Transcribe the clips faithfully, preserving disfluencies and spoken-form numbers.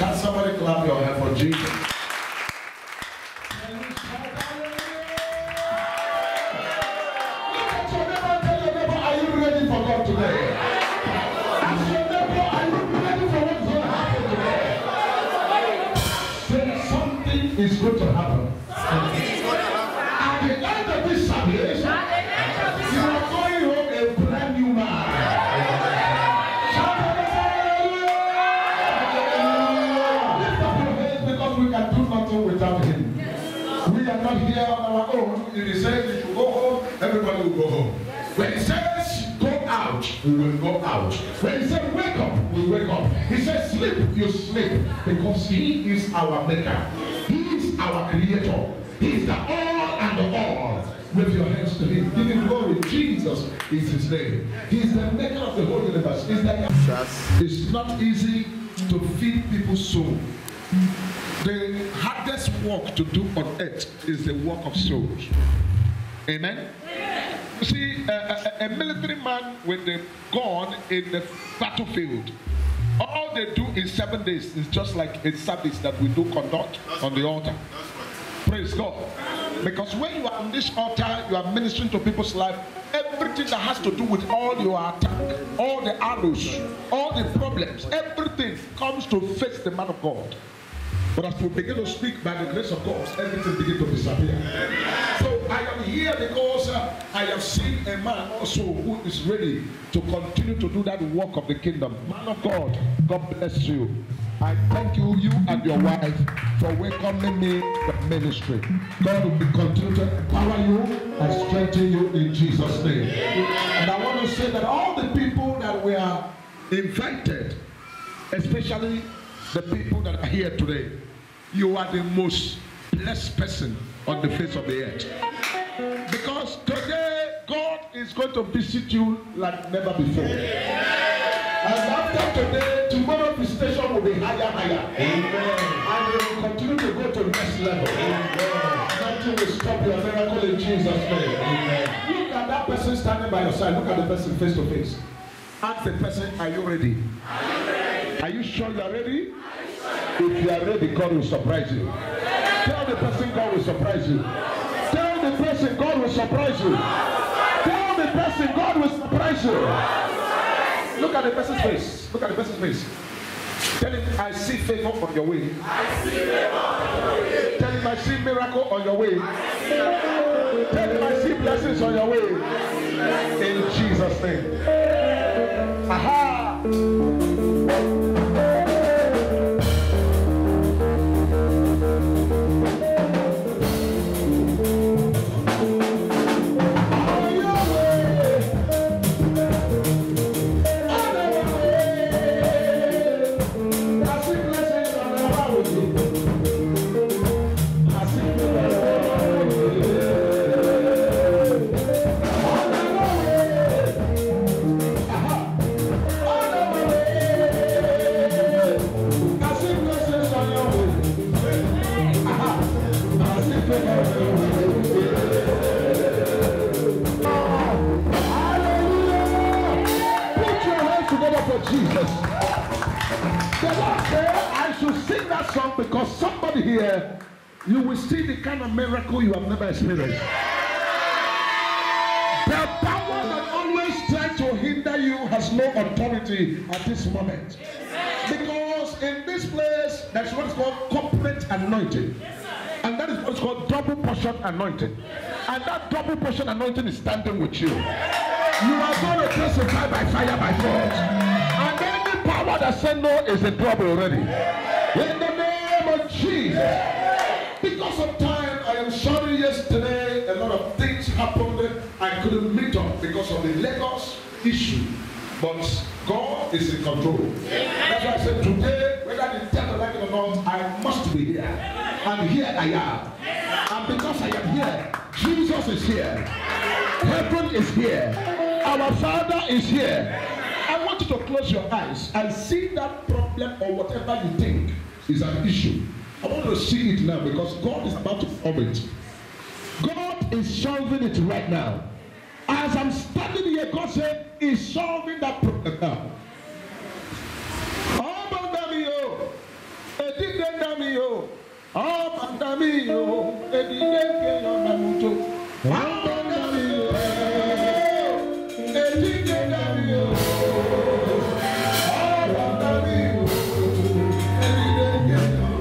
Can somebody clap your hand for Jesus? Are you ready for God today? Ask your neighbor, are you ready for what's going to happen today? Say something is going to happen. At the end of this service, you are going home a brand new man. Shout hallelujah! Lift up your hands because we can do nothing without him. We are not here on our own. If he says you should go home, everybody will go home. When he says go out, we will go out. When he says wake up, we wake up. He says sleep, you sleep. Because he is our maker. He is our creator. He is the all and the all. With your hands to him. Give him glory. Jesus is his name. He is the maker of the whole universe. It's, the... it's not easy to feed people's soul. The hardest work to do on earth is the work of souls. Amen? You see, a, a, a military man with a gun in the battlefield, all they do in seven days is just like a service that we do conduct on the altar. Praise God. Because when you are on this altar, you are ministering to people's life. Everything that has to do with all your attack, all the arrows, all the problems, everything comes to face the man of God. But as we begin to speak by the grace of God, everything begins to disappear. So I am here because uh, I have seen a man also who is ready to continue to do that work of the kingdom. Man of God, God bless you. I thank you, you and your wife, for welcoming me to the ministry. God will be continue to empower you and strengthen you in Jesus' name. And I want to say that all the people that we are invited, especially the people that are here today, you are the most blessed person on the face of the earth. Because today, God is going to visit you like never before. And after today, tomorrow's visitation will be higher, higher. Amen. And you will continue to go to the next level. Amen. Nothing will stop your miracle in Jesus' name. Amen. Look at that person standing by your side. Look at the person face to face. Ask the person, are you ready? Are you ready? Are you sure you are ready? If you are ready, God will surprise you. Tell the person God will surprise you. Tell the person God will surprise you. Tell the person God will surprise you. Look at the person's face. Look at the person's face. Tell him, I see favor on your way. I see favor on your way. Tell him, I see miracle on your way. Tell him, I see blessings on your way. In Jesus' name. Aha! Jesus. The Lord said I should sing that song because somebody here, you will see the kind of miracle you have never experienced. The power that always tries to hinder you has no authority at this moment. Because in this place, there's what is called corporate anointing. And that is what is called double portion anointing. And that double portion anointing is standing with you. You are going to testify by fire, by force. And any power that said no is in trouble already. In the name of Jesus. Because of time, I am sorry yesterday, a lot of things happened. I couldn't meet up because of the Lagos issue. But God is in control. That's why I said today, whether the devil like it or not, I must be here. And here I am. And because I am here, Jesus is here. Heaven is here. Our Father is here. I want you to close your eyes and see that problem or whatever you think is an issue. I want you to see it now because God is about to solve it. God is solving it right now. As I'm standing here, God said, He's solving that problem now. Oh, Abandamio, Abandamio, Edike Yonamuto, Abandamio, Edike Damio, Abandamio, Edike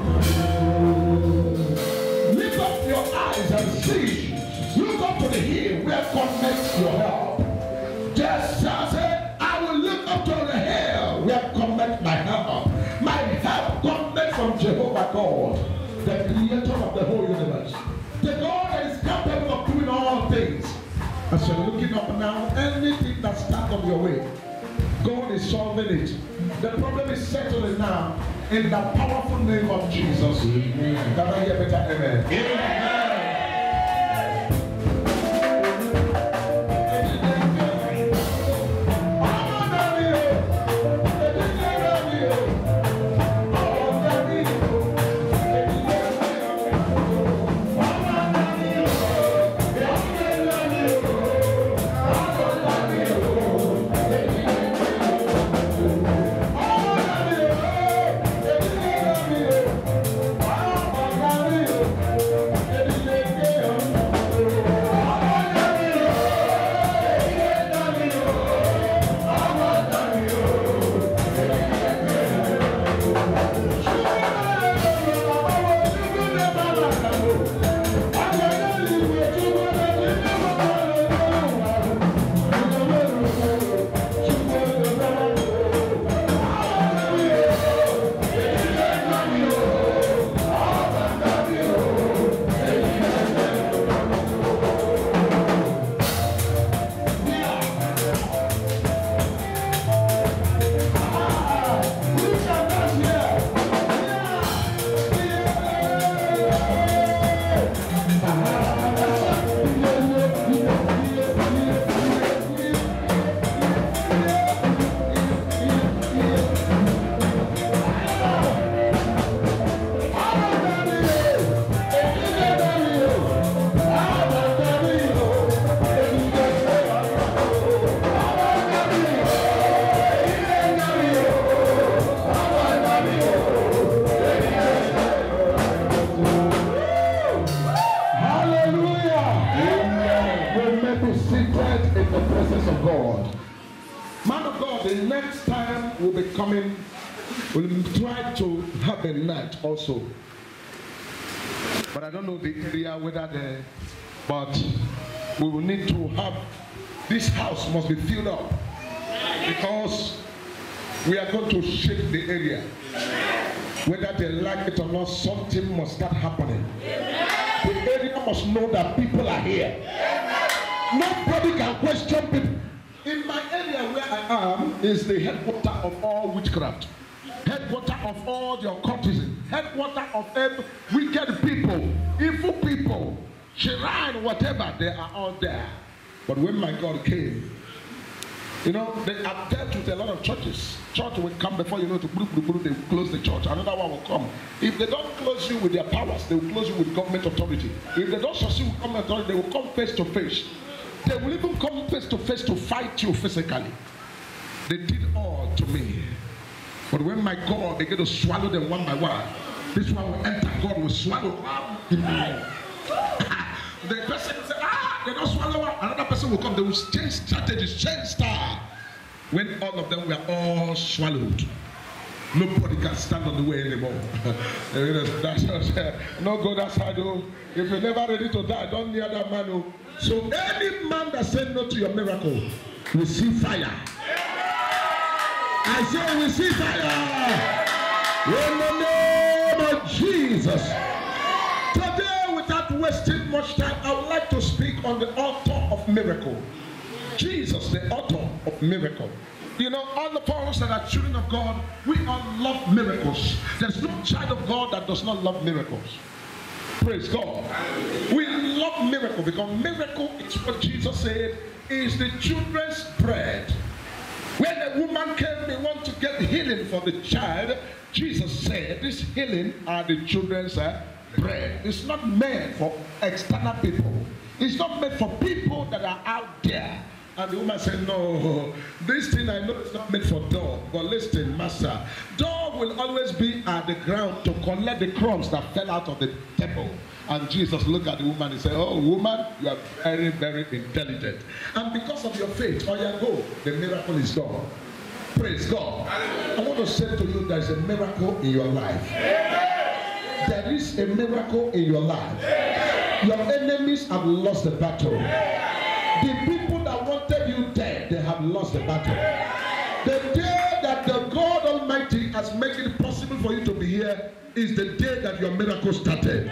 Yonamuto. Lift up your eyes and see. Look up to the hill where God makes your help. Just as I will look up to the hill where God makes my help. My help comes from Jehovah God, the creator of the whole universe. The God that is capable of doing all things. As you're looking up now, anything that stands on your way, God is solving it. The problem is settling now in the powerful name of Jesus. Amen. Can I hear better? Amen. Amen. Also, but I don't know the area whether the, but we will need to have, this house must be filled up because we are going to shake the area. Whether they like it or not, something must start happening. The area must know that people are here. Nobody can question people. In my area where I am is the headquarters of all witchcraft. Headquarter of all your courtesans, headquarter of every wicked people, evil people, shrine, whatever, they are all there. But when my God came, you know, they have dealt with a lot of churches. Church will come before you know to group, group, group, they will close the church. Another one will come. If they don't close you with their powers, they will close you with government authority. If they don't succeed with government authority, they will come face to face. They will even come face to face to fight you physically. They did all to me. But when my God began to swallow them one by one, this one will enter, God will swallow him. The person will say, ah, they don't swallow one. Another person will come, they will change strategies, change style. When all of them were all swallowed, nobody can stand on the way anymore. No go that side, oh. If you're never ready to die, don't near that man. Oh. So any man that said no to your miracle, receive fire. I say we see fire in the name of Jesus. Today, without wasting much time, I would like to speak on the author of miracle. Jesus, the author of miracle. You know, all of us that are children of God, we all love miracles. There's no child of God that does not love miracles. Praise God. We love miracle because miracle is what Jesus said is the children's bread. When a woman came, they want to get healing for the child. Jesus said, this healing are the children's uh, bread. It's not meant for external people. It's not meant for people that are out there. And the woman said, no, this thing I know is not made for dog. But listen, master, dog will always be at the ground to collect the crumbs that fell out of the table. And Jesus looked at the woman and said, oh, woman, you are very, very intelligent. And because of your faith, oh yeah, go, the miracle is done. Praise God. I want to say to you, there is a miracle in your life. There is a miracle in your life. Your enemies have lost the battle. The people that wanted you dead, they have lost the battle. The day that the God Almighty has made it possible for you to be here is the day that your miracle started.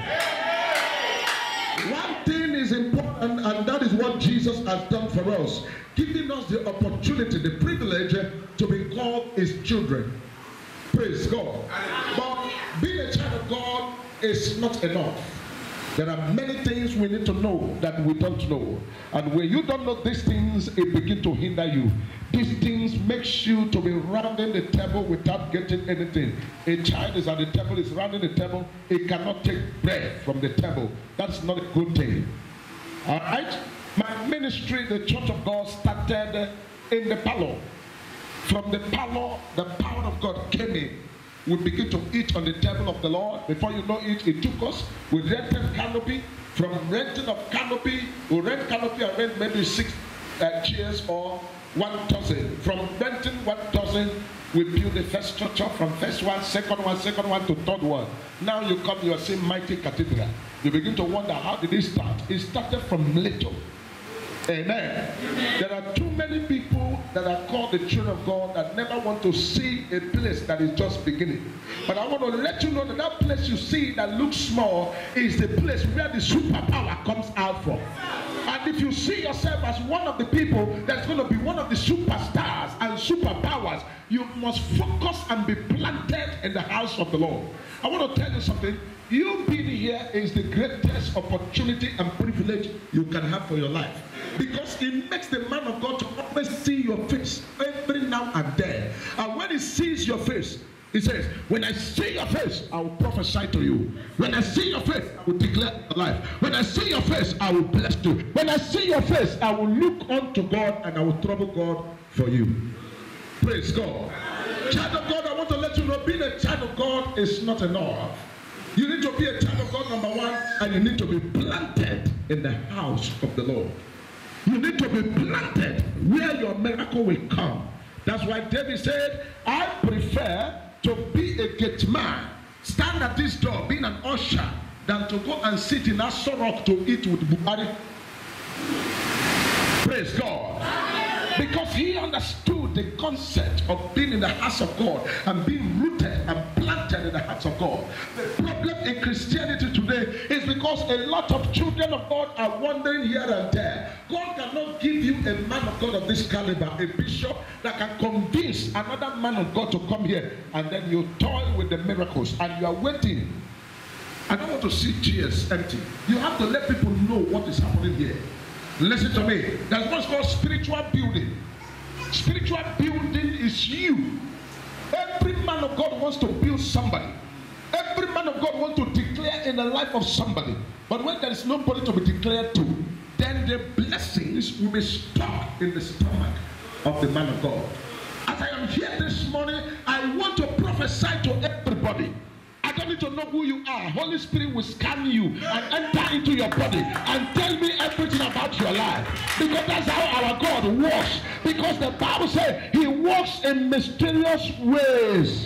One thing is important, and that is what Jesus has done for us, giving us the opportunity, the privilege to be called his children. Praise God. But being a child of God is not enough. There are many things we need to know that we don't know. And when you don't know these things, it begins to hinder you. These things makes you to be rounding the table without getting anything. A child is at the table, is rounding the table, it cannot take bread from the table. That's not a good thing. All right? My ministry, the Church of God, started in the parlor. From the parlor, the power of God came in. We begin to eat on the table of the Lord. Before you know it, it took us. We rented canopy. From renting of canopy, we rent canopy and rent maybe six uh, chairs or one dozen. From renting one dozen, we build the first structure. From first one, second one, second one to third one. Now you come, you are seeing mighty cathedral. You begin to wonder, how did it start? It started from little. Amen. There are too many people that are called the children of God that never want to see a place that is just beginning. But I want to let you know that that place you see that looks small is the place where the superpower comes out from. And if you see yourself as one of the people that's going to be one of the superstars and superpowers, you must focus and be planted in the house of the Lord. I want to tell you something. You being here is the greatest opportunity and privilege you can have for your life. Because it makes the man of God to always see your face every now and then. And when he sees your face, he says, when I see your face, I will prophesy to you. When I see your face, I will declare your life. When I see your face, I will bless you. When I see your face, I will look unto God and I will trouble God for you. Praise God. Child of God, I want to let you know, being a child of God is not enough. You need to be a child of God, number one, and you need to be planted in the house of the Lord. You need to be planted where your miracle will come. That's why David said, I prefer to be a gate man, stand at this door, being an usher, than to go and sit in Asorok to eat with Buhari. Praise God. Because he understood the concept of being in the house of God and being rooted and planted in the house of God. The problem in Christianity today is because a lot of children of God are wandering here and there. God cannot give you a man of God of this caliber, a bishop that can convince another man of God to come here, and then you toil with the miracles and you are waiting. I don't want to see chairs empty. You have to let people know what is happening here. Listen to me. That's what's called spiritual building. Spiritual building is you. Every man of God wants to build somebody. Every man of God wants to declare in the life of somebody. But when there is nobody to be declared to, then the blessings will be stuck in the stomach of the man of God. As I am here this morning, I want to prophesy to everybody. I don't need to know who you are. Holy Spirit will scan you and enter into your body and tell me everything about your life. Because that's how our God works. Because the Bible says he works in mysterious ways.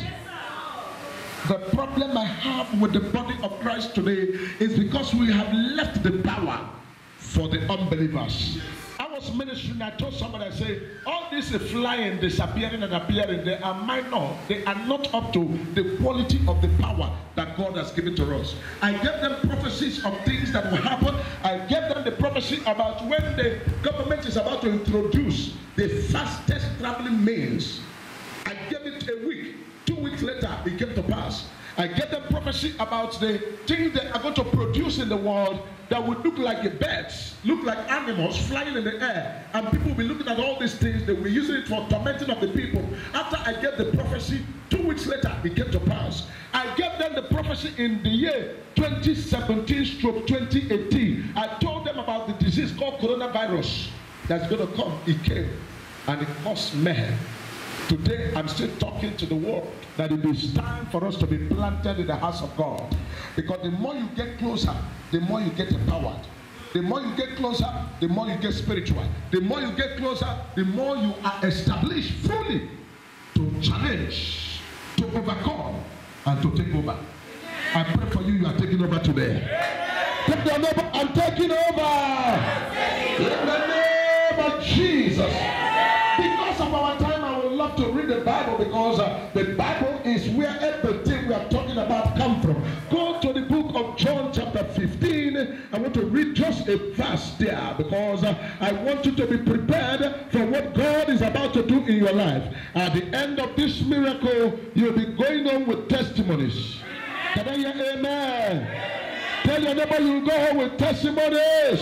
The problem I have with the body of Christ today is because we have left the power for the unbelievers. I was ministering, I told somebody, I say, all this is flying, disappearing and appearing, they are minor. They are not up to the quality of the power that God has given to us. I gave them prophecies of things that will happen. I gave them the prophecy about when the government is about to introduce the fastest traveling means. I gave it a week. Two weeks later, it came to pass. I gave them prophecy about the things they are going to produce in the world that would look like a birds, look like animals flying in the air. And people will be looking at all these things. They will be using it for tormenting of the people. After I gave the prophecy, two weeks later, it came to pass. I gave them the prophecy in the year twenty seventeen stroke twenty eighteen. I told them about the disease called coronavirus. that's going to come, it came. And it caused mayhem. Today, I'm still talking to the world that it is time for us to be planted in the house of God. Because the more you get closer, the more you get empowered. The more you get closer, the more you get spiritual. The more you get closer, the more you are established fully to challenge, to overcome, and to take over. I pray for you, you are taking over today. Take the number, I'm taking over. In the name of Jesus. Because of our time, I would love to read the Bible, because uh, the Bible is where everything we are talking about comes from. Go to the book of John chapter fifteen. I want to read just a verse there, because uh, I want you to be prepared for what God is about to do in your life. At the end of this miracle, you'll be going on with testimonies. Can I hear amen? Tell your neighbor you go home with testimonies.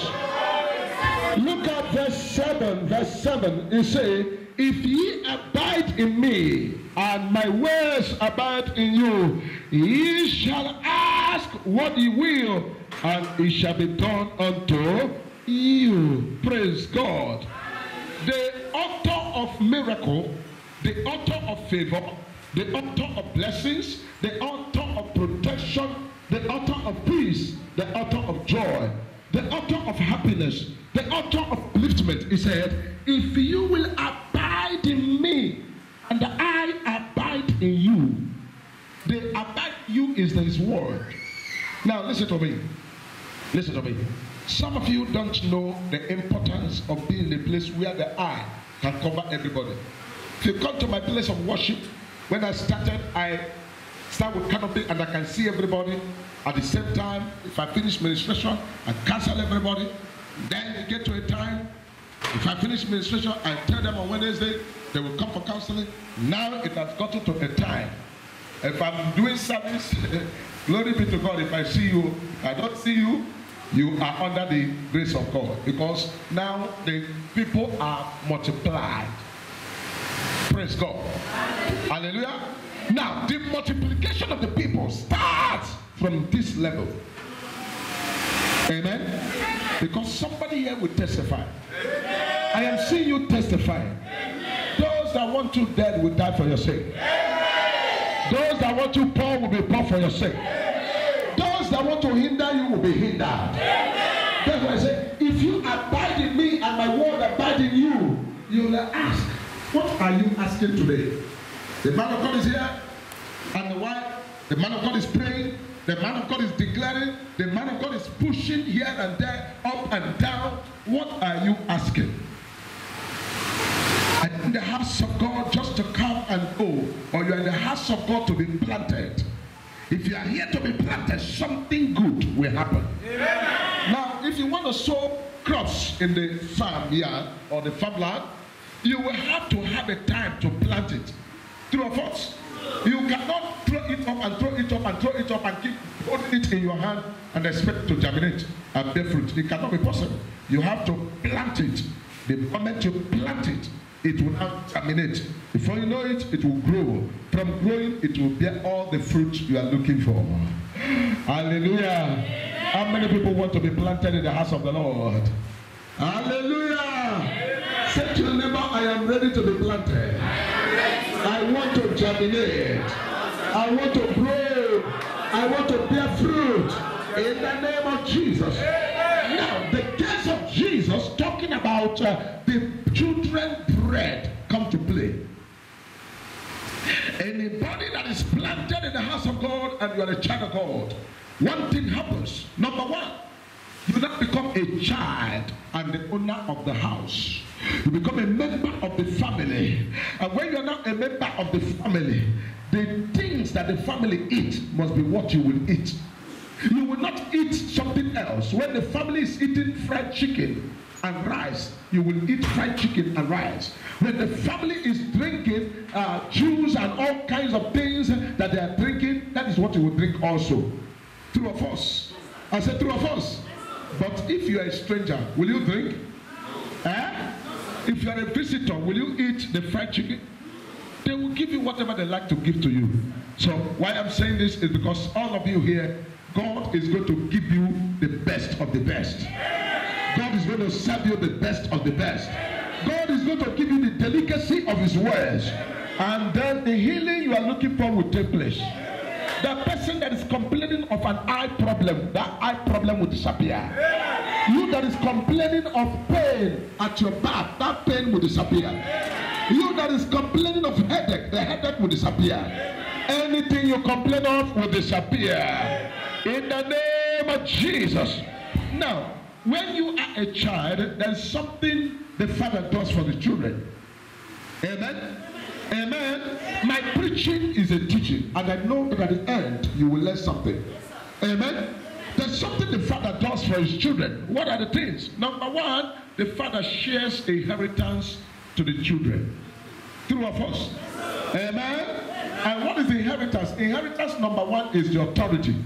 Look at verse seven. Verse seven. It says, if ye abide in me, and my words abide in you, ye shall ask what ye will, and it shall be done unto you. Praise God. The author of miracle, the author of favor, the author of blessings, the author of protection, the author of peace, the author of joy, the author of happiness, the author of upliftment, he said, if you will abide in me, and I abide in you. The abide you is his word. Now listen to me. Listen to me. Some of you don't know the importance of being in a place where the I can cover everybody. If you come to my place of worship, when I started, I start with canopy and I can see everybody. At the same time, if I finish ministration, I cancel everybody. Then you get to a time, if I finish ministration, I tell them on Wednesday, they will come for counseling. Now it has gotten to a time. If I'm doing service, glory be to God, if I see you, I don't see you, you are under the grace of God. Because now the people are multiplied. Praise God. Hallelujah. Now, the multiplication of the people starts from this level. Amen. Because somebody here will testify. I am seeing you testifying. Those that want you dead will die for your sake. Those that want you poor will be poor for your sake. Those that want to hinder you will be hindered. That's why I say, if you abide in me and my word abide in you, you will ask, what are you asking today? The man of God is here, and the wife, the man of God is praying, the man of God is declaring, the man of God is pushing here and there, up and down. What are you asking? Are you in the house of God just to come and go, or you are in the house of God to be planted? If you are here to be planted, something good will happen. Amen. Now, if you want to sow crops in the farm yard or the farmland, you will have to have a time to plant it. True or false? You cannot throw it up and throw it up and throw it up and keep holding it in your hand and expect it to germinate and bear fruit. It cannot be possible. You have to plant it. The moment you plant it, it will not germinate. Before you know it, it will grow. From growing, it will bear all the fruit you are looking for. Hallelujah. How many people want to be planted in the house of the Lord? Hallelujah. Say to the neighbor, I am ready to be planted. I want to germinate. I want to grow. I want to bear fruit. In the name of Jesus. Now, the case of Jesus talking about uh, the children bread come to play. Anybody that is planted in the house of God and you are a child of God, one thing happens. Number one, you now become a child and the owner of the house. You become a member of the family. And when you are now a member of the family, the things that the family eat must be what you will eat. You will not eat something else. When the family is eating fried chicken and rice, you will eat fried chicken and rice. When the family is drinking uh, juice and all kinds of things that they are drinking, that is what you will drink also. True or false? I said true or false? But if you are a stranger, will you drink? Eh? If you are a visitor, will you eat the fried chicken? They will give you whatever they like to give to you. So why I'm saying this is because all of you here, God is going to give you the best of the best. God is going to serve you the best of the best. God is going to give you the delicacy of his words. And then the healing you are looking for will take place. The person that is complaining of an eye problem, that eye problem will disappear. You that is complaining of pain at your back, that pain will disappear. You that is complaining of headache, the headache will disappear. Anything you complain of will disappear. In the name of Jesus. Now, when you are a child, there's something the father does for the children. Amen. Amen. My preaching is a teaching, and I know that at the end you will learn something. Amen. There's something the father does for his children. What are the things? Number one, the father shares inheritance to the children. True of us. Amen. And what is the inheritance? Inheritance number one is the authority.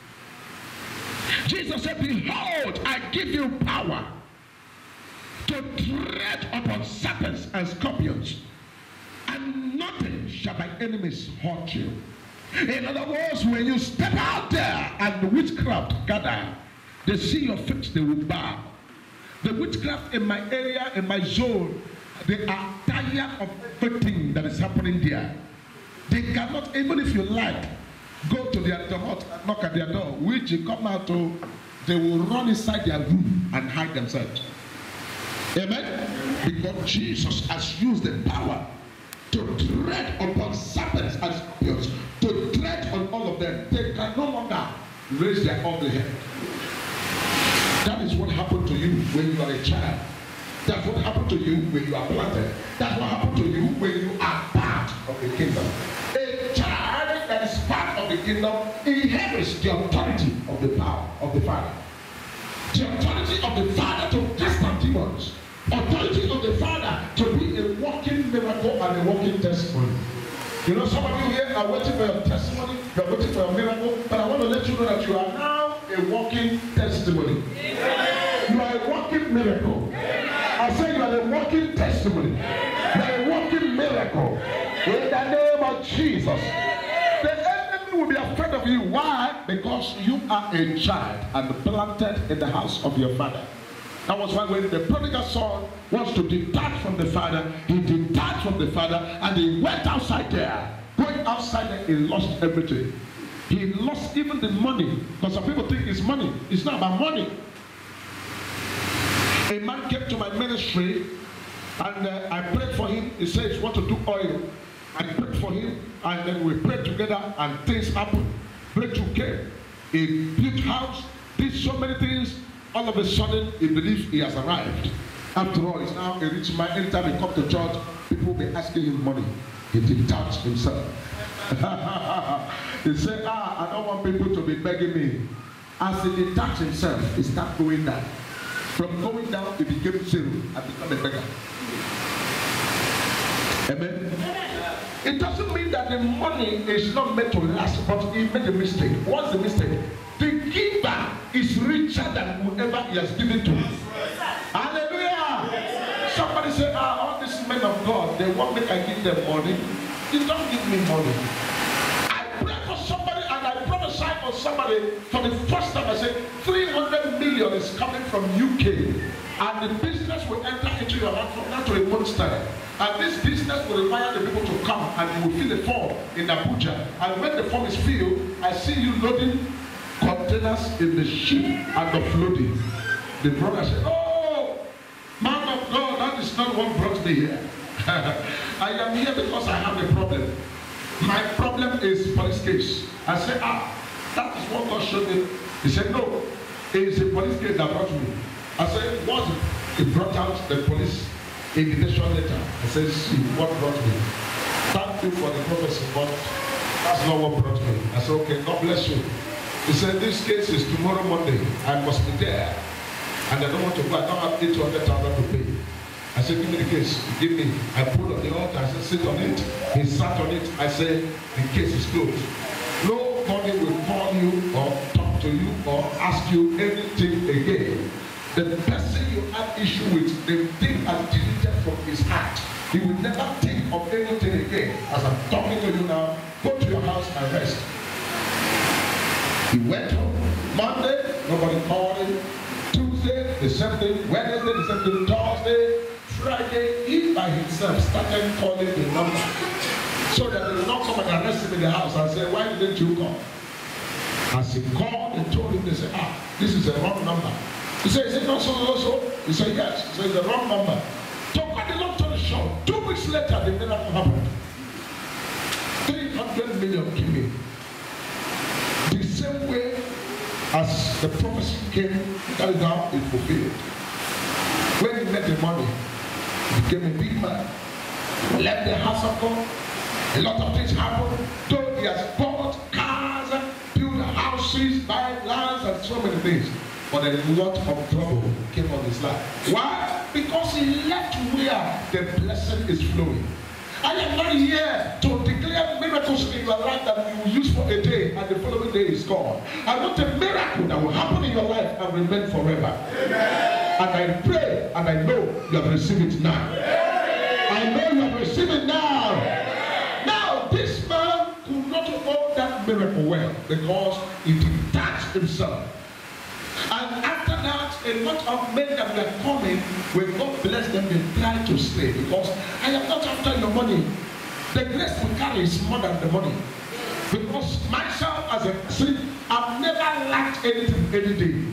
Jesus said, behold, I give you power to tread upon serpents and scorpions, and nothing shall my enemies hurt you. In other words, when you step out there and the witchcraft gather, they see your face, they will bow. The witchcraft in my area, in my zone, they are tired of everything that is happening there. They cannot, even if you like, go to their door, knock at their door, which you come out to, they will run inside their room and hide themselves. Amen? Because Jesus has used the power to tread upon serpents and scorpions, to tread on all of them. They can no longer raise their ugly head. That is what happened to you when you are a child. That's what happened to you when you are planted. That's what happened to you when you are part of the kingdom. A child that is part of the kingdom inherits the authority of the power of the Father. The authority of the Father to cast out demons. Authority of the Father to be a walking miracle and a walking testimony. You know, some of you here are waiting for your testimony, you are waiting for your miracle, but I want to let you know that you are now a walking testimony. Amen. You are a walking miracle. Amen. I say you are a walking testimony. Amen. You are a walking miracle. Amen. In the name of Jesus. The enemy will be afraid of you. Why? Because you are a child and planted in the house of your father. That was why when the prodigal son wants to depart from the father, he departed from the father and he went outside there. Going outside there, he lost everything. He lost even the money. Because some people think it's money. It's not about money. A man came to my ministry and uh, I prayed for him. He says, want to do oil. I prayed for him and then we prayed together and things happened. Breakthrough came. He built house, did so many things. All of a sudden, he believes he has arrived. After all, he's now a rich man. Anytime he comes to church, people will be asking him money. He detached himself. He said, ah, I don't want people to be begging me. As he detached himself, he started going down. From going down, he became zero and became a beggar. Amen? It doesn't mean that the money is not meant to last, but he made a mistake. What's the mistake? The giver is richer than whoever he has given to. Hallelujah! Yes. Somebody say, ah, all these men of God, they want me to give them money. You don't give me money. I pray for somebody and I prophesy for somebody for the first time. I say, three hundred million is coming from U K. And the business will enter into your hand from now to a month's time. And this business will require the people to come and you will fill the form in Abuja. And when the form is filled, I see you loading containers in the ship and offloading. The brother said, oh, man of God, that is not what brought me here. I am here because I have a problem. My problem is police case. I said, ah, that is what God showed me. He said, no, it is a police case that brought me. I said, what? He brought out the police invitation letter. I said, see, what brought me? Thank you for the prophecy, but that's not what brought me. I said, okay, God bless you. He said, this case is tomorrow Monday. I must be there. And I don't want to go. I don't have eight hundred thousand to pay. I said, give me the case. Give me. I put on the altar. I said, sit on it. He sat on it. I said, the case is closed. Nobody will call you or talk to you or ask you anything again. The person you have issue with, the thing has deleted from his heart. He will never think of anything again. As I'm talking to you now, go to your house and rest. He went home. Monday, nobody called him. Tuesday, Tuesday, the same thing. Wednesday, the same thing. Thursday, Friday, he by himself started calling the number. So that there will not come and arrest him in the house and say, why didn't you come? As he called and told him, they said, ah, this is a wrong number. He said, is it not so also? He said, yes. He said, it's the wrong number. So when the long story short, two weeks later, the miracle happened. three hundred million came in. The same way as the prophecy came, carried out, it fulfilled. When he met the money, he became a big man. Left the house of God. A lot of things happened. Though he has bought cars, built houses, bought lands, and so many things. But a lot of trouble came on his life. Why? Because he left where the blessing is flowing. I am not here to declare miracles in your life that you will use for a day and the following day is gone. I want a miracle that will happen in your life and remain forever. Amen. And I pray and I know you have received it now. Amen. I know you have received it now. Amen. Now this man could not hold that miracle well because he detached himself. And after that, a lot of men that were coming, when God bless them, they try to stay. Because I am not after your money. The grace we carry is more than the money. Because myself as a Christian, I've never lacked anything any day.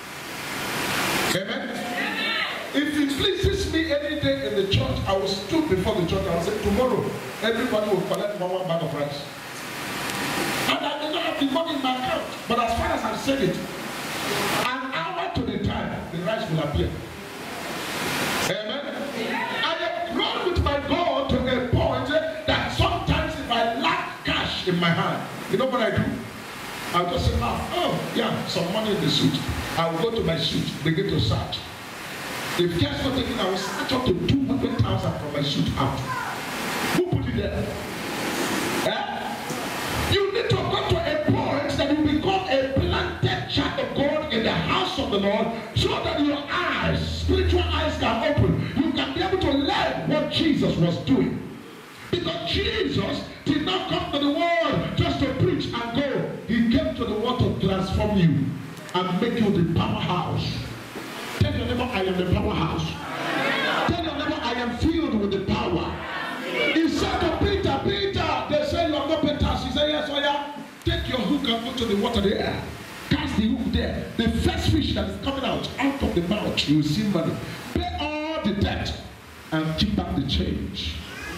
Amen? If it pleases me any day in the church, I will stood before the church and I will say, tomorrow, everybody will collect one, one bag of rice. And I may not have the money in my account. But as far as I've said it, an hour to the time, the rice will appear. Amen? I have grown with my God to a point that sometimes if I lack cash in my hand, you know what I do? I'll just say, oh, oh yeah, some money in the suit. I will go to my suit, begin to search. If cash not taken, I will search up to two hundred thousand from my suit out. Who put it there? Eh? You need to go to a point that you become a planted child of God in the house of the Lord, so that your eyes, spiritual eyes, can open. You can be able to learn what Jesus was doing. Because Jesus did not come to the world just to preach and go. He came to the world to transform you and make you the powerhouse. Tell your neighbor, I am the powerhouse. Tell your neighbor, I am filled with the power. He said to Peter, Peter, they say you are not Peter. He said, yes, oh yeah. Take your hook and go to the water there. Cast the hook there. The first fish that is coming out, out of the mouth, you will see money. Pay all the debt and keep back the change.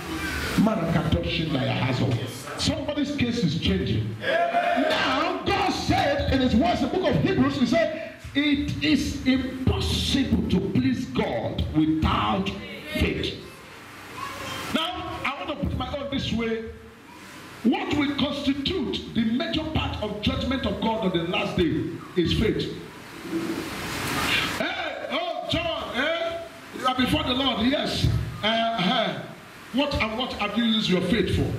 Somebody's case is changing. Now, God said in his words, the book of Hebrews, he said, it is impossible to please God without faith. Now, I want to put my own this way. What will constitute the major part of judgment of God on the last day is faith. Hey, oh, John, eh? You are before the Lord, yes. Uh, uh, what and what have you used your faith for?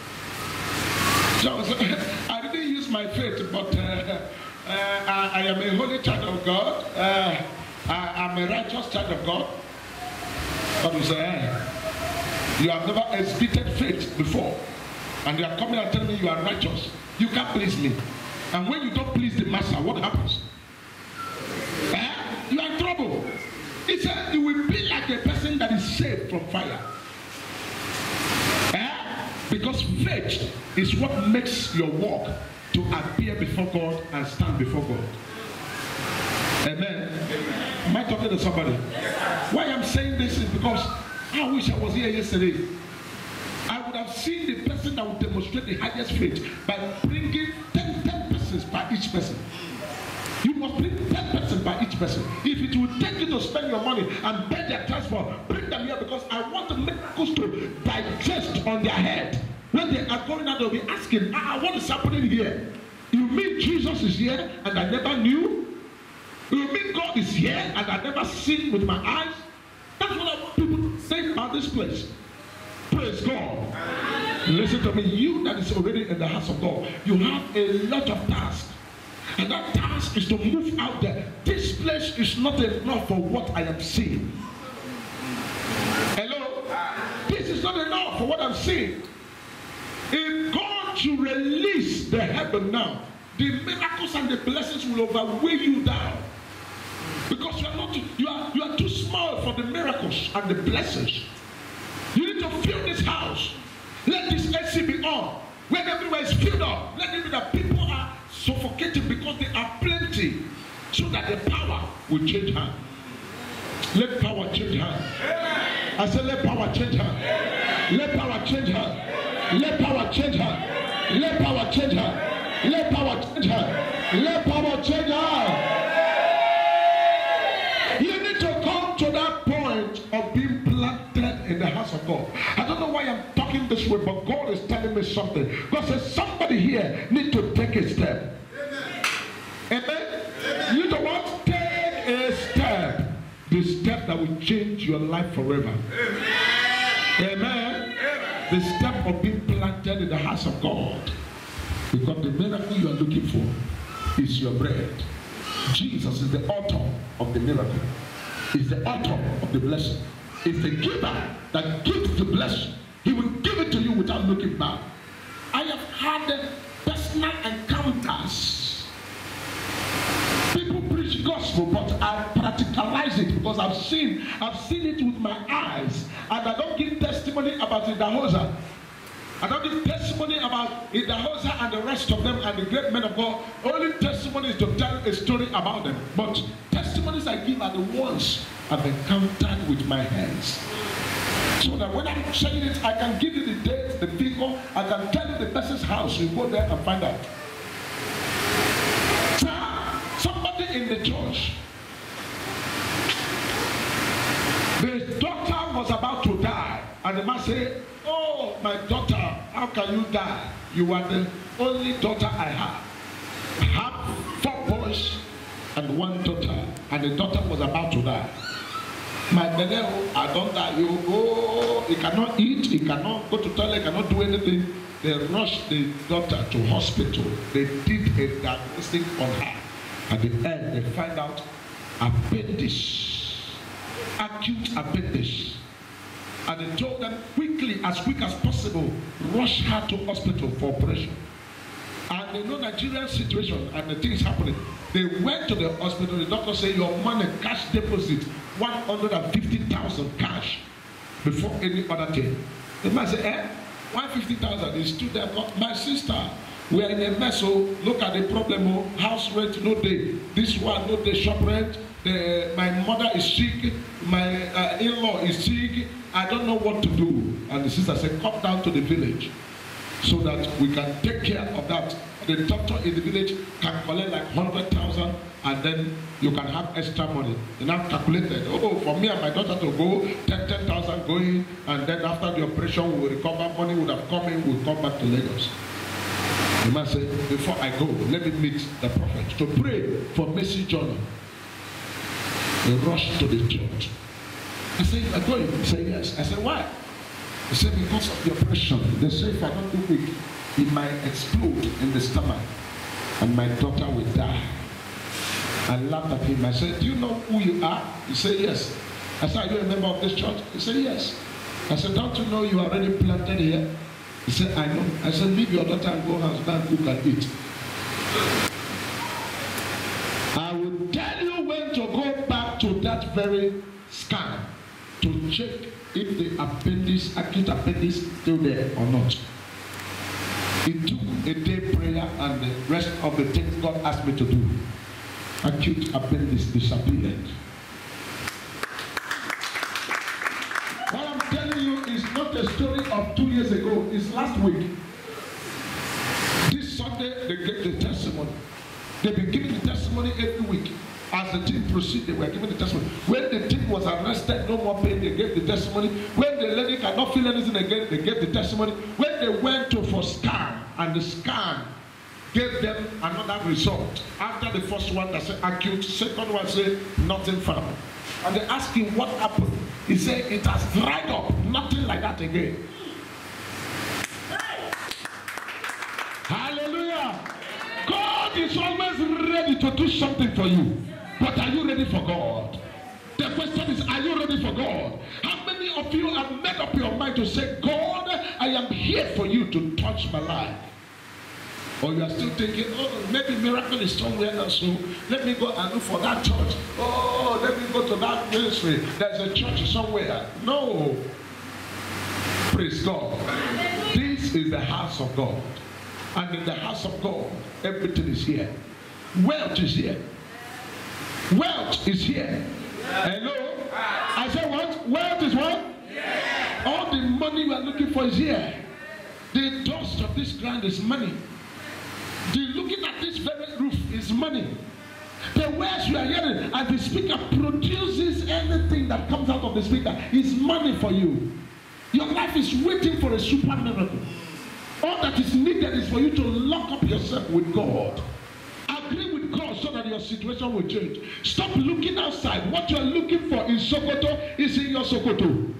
John said, I didn't use my faith, but uh, uh, I, I am a holy child of God. Uh, I am a righteous child of God. But we say, hey, you have never exhibited faith before. And you are coming and telling me you are righteous. You can't please me. And when you don't please the master, what happens? Eh? You are in trouble. He said you will be like a person that is saved from fire. Eh? Because faith is what makes your walk to appear before God and stand before God. Amen. Amen. Am I talking to somebody? Why I'm saying this is because I wish I was here yesterday. I would have seen the person that would demonstrate the highest faith by bringing ten, ten persons by each person. You must bring ten persons by each person. If it will take you to spend your money and pay their transport, bring them here, because I want the miracles to digest on their head. When they are going out, they'll be asking, ah, what is happening here? You mean Jesus is here and I never knew? You mean God is here and I never seen with my eyes? That's what I want people to say about this place. Praise God. Listen to me, you that is already in the house of God, you have a lot of tasks. And that task is to move out there. This place is not enough for what I am seeing. Hello? This is not enough for what I'm seeing. If God should release the heaven now, the miracles and the blessings will overweigh you down. Because you are not, you are, you are too small for the miracles and the blessings. You need to fill this house. Let this A C be on. When everywhere is filled up, let it be that people are suffocating because they are plenty, so that the power will change hands. Let power change hands. I said, let power change hands. Let power change hands. Let power change hands. Let power change hands. Let power change hands. Let power change hands. You need to come to that point of being planted in the house of God. I don't know why I'm talking this way, but God is telling me something. God says somebody here need to take a step. Amen. Amen. Amen. You don't want to take a step. The step that will change your life forever. Amen. Amen. Amen. The step of being planted in the house of God. Because the miracle you are looking for is your bread. Jesus is the author of the miracle. He's the author of the blessing. It's the giver that gives the blessing. He will give it to you without looking back. I have had personal encounters. People preach gospel, but I practicalize it because I've seen, I've seen it with my eyes. And I don't give testimony about Idahosa. I don't give testimony about Idahosa and the rest of them and the great men of God. Only testimony is to tell a story about them. But testimonies I give are the ones I've encountered with my hands. So that when I'm saying it, I can give you the date, the figure, I can tell you the person's house. You go there and find out. Somebody in the church, the daughter was about to die, and the man said, "Oh, my daughter, how can you die? You are the only daughter I have. I have four boys and one daughter, and the daughter was about to die. My baby, I don't die. You go, he cannot eat, he cannot go to toilet, he cannot do anything." They rushed the daughter to hospital. They did a diagnostic on her. At the end, they find out appendix, acute appendix. And they told them quickly, as quick as possible, rush her to hospital for operation. And they know Nigerian situation and the things happening. They went to the hospital. The doctor said, "Your money, cash deposit, one hundred fifty thousand cash before any other thing." The man said, "Eh, one hundred fifty thousand?" He stood there. "My sister, we are in a mess. Oh, look at the problem. Oh, house rent no day. This one no day shop rent. The, my mother is sick. My uh, in-law is sick. I don't know what to do." And the sister said, "Come down to the village so that we can take care of that. The doctor in the village can collect like one hundred thousand, and then you can have extra money." And I've calculated, oh, for me and my daughter to go, ten thousand going, and then after the operation, we will recover, money would have come in, we'll come back to Lagos. The man said, "Before I go, let me meet the prophet to pray for Mercy Journal." They rushed to the church. I said, "You are going?" He said, "Yes." I said, "Why?" He said, "Because of the operation. They say if I don't do quick, it might explode in the stomach and my daughter will die." I laughed at him. I said, "Do you know who you are?" He said, "Yes." I said, "Are you a member of this church?" He said, "Yes." I said, "Don't you know you are already planted here?" He said, "I know." I said, "Leave your daughter and go house, go and cook and eat." I will tell you when to go back to that very scan to check if the appendix, acute appendix, is still there or not. It took a day prayer and the rest of the things God asked me to do. Acute appendix disappeared. What I'm telling you is not a story of two years ago. It's last week. This Sunday, they gave the testimony. They've been giving the testimony every week. As the team proceeded, they were giving the testimony. When the team was arrested, no more pain, they gave the testimony. When the lady cannot feel anything again, they gave the testimony. When they went to for scan, and the scan gave them another result. After the first one that said acute, second one said nothing found. And they asked him what happened. He said it has dried up, nothing like that again. Hallelujah. God is always ready to do something for you. But are you ready for God? The question is, are you ready for God? How many of you have made up your mind to say, God, I am here for you to touch my life? Or you are still thinking, oh, maybe miracle is somewhere else, so let me go and look for that church. Oh, let me go to that ministry. There's a church somewhere. No. Praise God. This is the house of God. And in the house of God, everything is here. Wealth is here. Wealth is here. Hello? I said what? Wealth is what? All the money you are looking for is here. The dust of this ground is money. The looking at this very roof is money. The words you are hearing as the speaker produces anything that comes out of the speaker is money for you. Your life is waiting for a super miracle. All that is needed is for you to lock up yourself with God. Agree with God so that your situation will change. Stop looking outside. What you are looking for in Sokoto is in your Sokoto.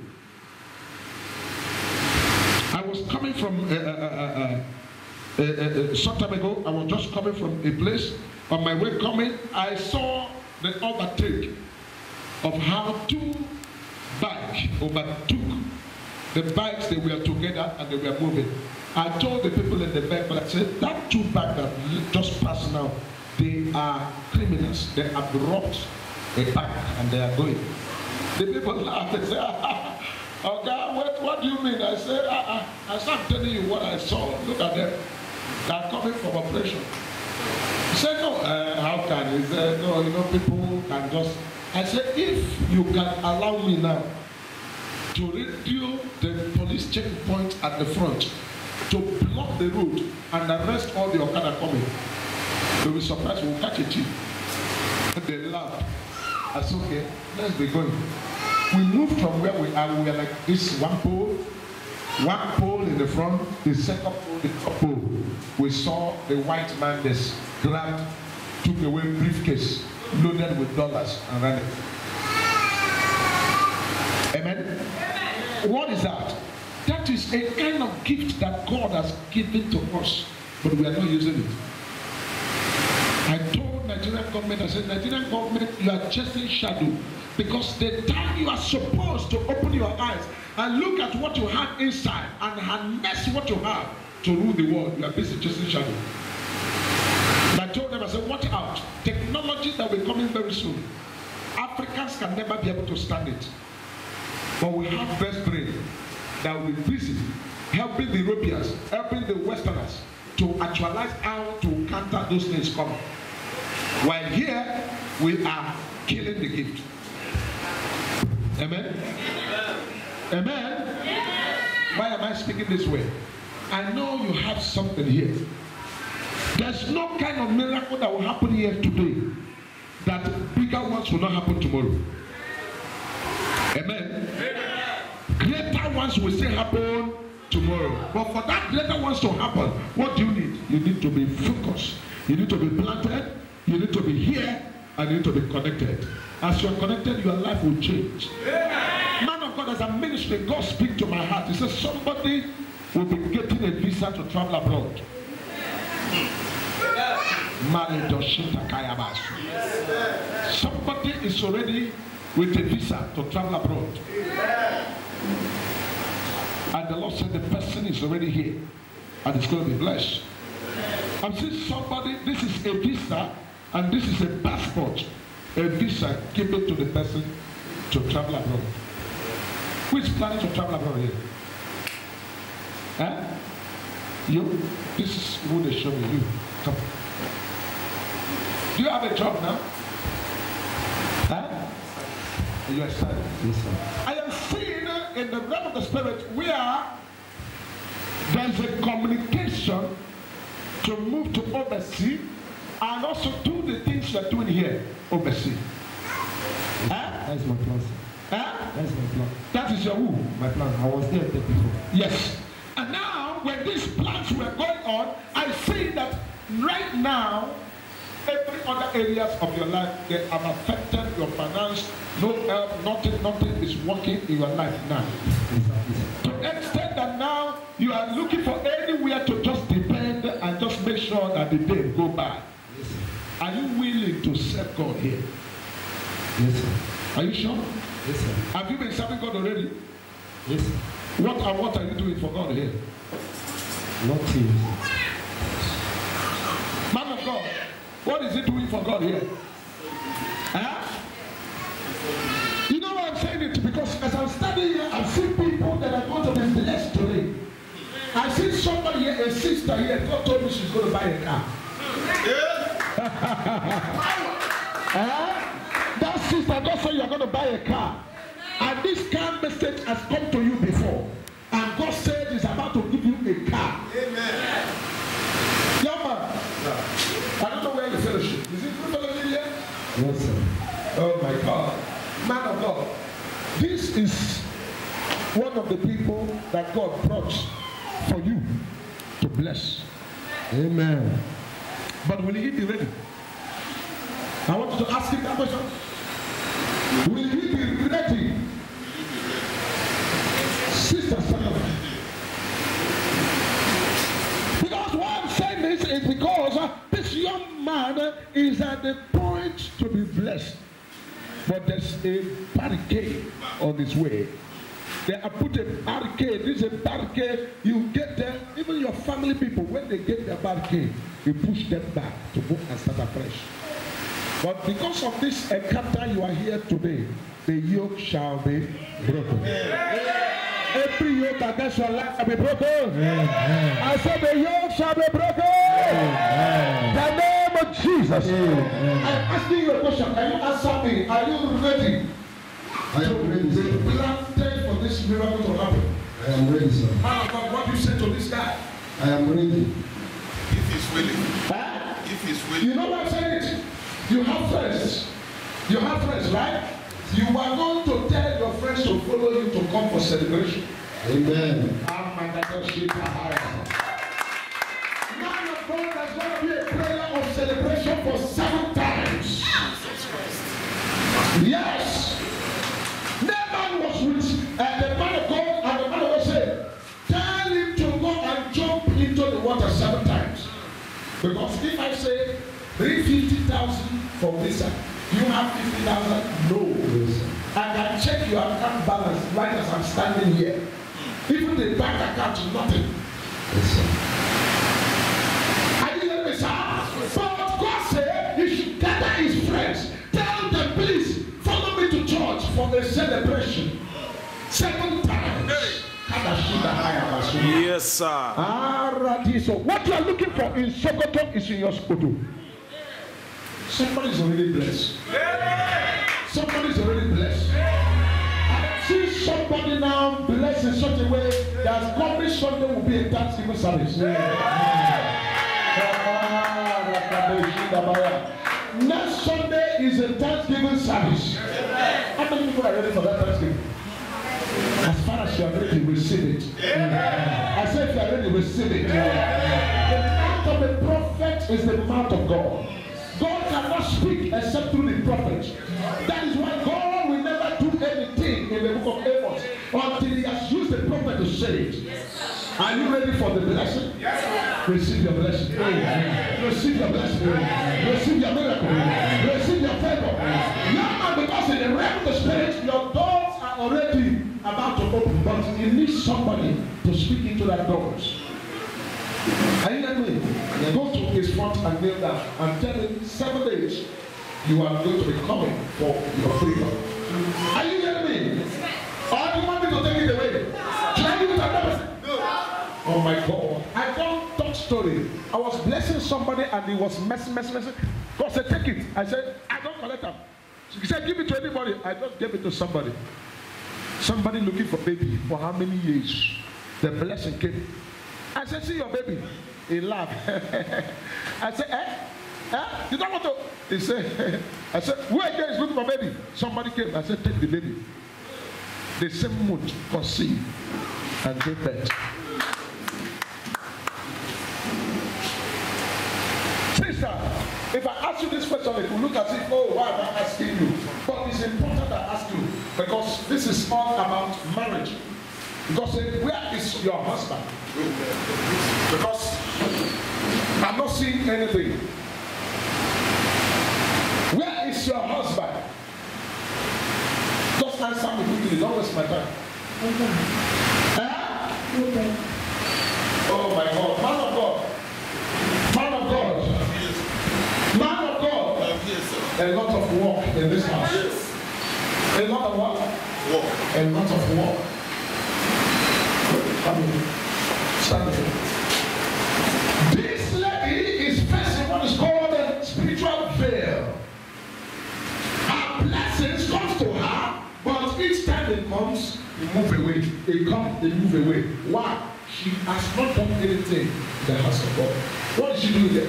I was coming from uh, uh, uh, uh, uh, uh, some time ago. I was just coming from a place. On my way coming, I saw the overtake of how two bikes overtook the bikes. They were together and they were moving. I told the people in the vehicle, I said, that two bikes that just passed now, they are criminals. They have robbed a bike and they are going. The people laughed and said, ah, oh God, what, what do you mean? I said, ah, ah. I started telling you what I saw. Look at them. They are coming from operation. He said, no, uh, how can? He said, no, you know, people can just. I said, if you can allow me now to radio the police checkpoint at the front, to block the road and arrest all the Okada coming, they will be surprised, we'll catch a chief. And they laughed. I said, okay, let's be going. We moved from where we are, we were like this one pole, one pole in the front, the second pole, the top pole. We saw the white man just grabbed, took away briefcase, loaded with dollars and ran it. Amen? Amen? What is that? That is a kind of gift that God has given to us, but we are not using it. I told Nigerian government, I said, Nigerian government, you are chasing shadow, because the time you are supposed to open your eyes and look at what you have inside and harness what you have to rule the world, you are busy chasing shadow. And I told them, I said, watch out. Technology that will come in very soon. Africans can never be able to stand it. But we have best brain that will be busy helping the Europeans, helping the Westerners to actualize how to counter those things coming. While here, we are killing the gift. Amen? Amen? Amen? Why am I speaking this way? I know you have something here. There's no kind of miracle that will happen here today that bigger ones will not happen tomorrow. Amen? Amen. Greater ones will still happen tomorrow. But for that greater ones to happen, what do you need? You need to be focused. You need to be planted. You need to be here. And you need to be connected. As you are connected, your life will change. Amen. Man of God, as a ministry, God speak to my heart. He says somebody will be getting a visa to travel abroad. Somebody is already with a visa to travel abroad. And the Lord said the person is already here and it's going to be blessed. I'm seeing somebody, this is a visa and this is a passport. A visa given to the person to travel abroad. Who is planning to travel abroad here? Huh? You? This is who they show me. You. Come. Do you have a job now? Huh? You are studying. Yes, sir. I am seeing in the realm of the spirit where there is a communication to move to overseas and also do the things you are doing here overseas. Yes, huh? That's my plan, sir. Huh? That's my plan. That is your who? My plan. I was there before. Yes. And now, when these plans were going on, I see that right now, every other areas of your life, they have affected your finance. No help, nothing, nothing is working in your life now. To the extent that now you are looking for anywhere to just depend and just make sure that the day go by. Yes, are you willing to serve God here? Yes, sir. Are you sure? Yes, sir. Have you been serving God already? Yes, sir. What and what are you doing for God here? Nothing. What is he doing for God here? Huh? You know why I'm saying it? Because as I'm studying here, I've seen people that are going to be blessed today. I see somebody here, a sister here, God told me she's going to buy a car. uh, that sister, God said you're going to buy a car. And this car message has come to you before. And God said he's about to give you a car. Amen. Young man, yeah. I don't know where you fellowship. Is it good fellowship here? Yes, sir. Oh my God. Man of God. This is one of the people that God brought for you to bless. Amen. But will he be ready? I want you to ask him that question. Will he be ready? Sister, son. Because why I'm saying this is because uh, this young man uh, is at the point to be blessed. But there's a barricade on his way. They have put a barricade. This is a barricade. You get there, even your family people, when they get the barricade, you push them back to go and start afresh. But because of this encounter you are here today, the yoke shall be broken. Every yoke against your life shall be broken. I said the yoke shall be broken. The name of Jesus. I'm asking you a question. Can you answer me? Are you ready? I am ready, sir. Planted for this miracle to happen. I am ready, sir. Man of God, what do you say to this guy? I am ready. If he's willing. Huh? If he's willing. You know what I'm saying? You have friends. You have friends, right? You are going to tell your friends to follow you to come for celebration. Amen. Man of God, there's going to be a prayer of celebration for seven times. Yes. Naaman was with uh, the man of God, and the man of God said, tell him to go and jump into the water seven times. Because if I say, bring fifty thousand for visa, you have fifty thousand? No. Yes. I can check your account balance right as I'm standing here. Even the bank account is nothing. Yes, sir. Are you hearing me, sir? But God said he should gather his friends. Tell them, please, follow me to church for the celebration. Seven times. Yes, sir. So what you are looking for in Sokoto is in your Sokoto. Somebody is already blessed. Somebody is already blessed. I see somebody now blessed in such a way that coming Sunday will be a Thanksgiving service. Next Sunday is a Thanksgiving service. How many people are ready for that Thanksgiving? As far as you are ready, receive it. I said if you are ready, receive it. The mouth of a prophet is the mouth of God. God cannot speak except through the prophet. That is why God will never do anything in the book of Amos until he has used the prophet to say it. Are you ready for the blessing? Yes. Receive your blessing. Yes. Receive your blessing. Yes. Receive your miracle. Yes. Receive your favor. Yes. Now, because in the realm of the spirit, your doors are already about to open, but you need somebody to speak into that doors. Are you hearing me? Go to his front and kneel down and tell him seven days you are going to be coming for your freedom. Are you hearing me? Or do you want me to take it away? Can I give it another person? Oh my God. I don't talk story. I was blessing somebody and he was messing, messing, messing. God said, take it. I said, I don't collect them. He said, give it to anybody. I just gave it to somebody. Somebody looking for baby for how many years? The blessing came. I said, see your baby. He laughed. I said, eh? Eh? You don't want to? He said, I said, who again is looking for baby? Somebody came. I said, take the baby. The same month conceived and gave birth. Sister, if I ask you this question, it will look as if, oh, why am I asking you? But it's important I ask you because this is all about marriage. Because where is your husband? Because I'm not seeing anything. Where is your husband? Just answer me quickly. Don't waste my time. Okay. Huh? Okay. Oh my God. Man of God. Man of God. Man A lot of work in this house. A lot of what? Work. A lot of work. Come in. Stand here. This lady is facing what is called a spiritual veil. Her blessings comes to her, but each time it comes, they move away. They come, they move away. Why? She has not done anything in the house of God. What is she doing there?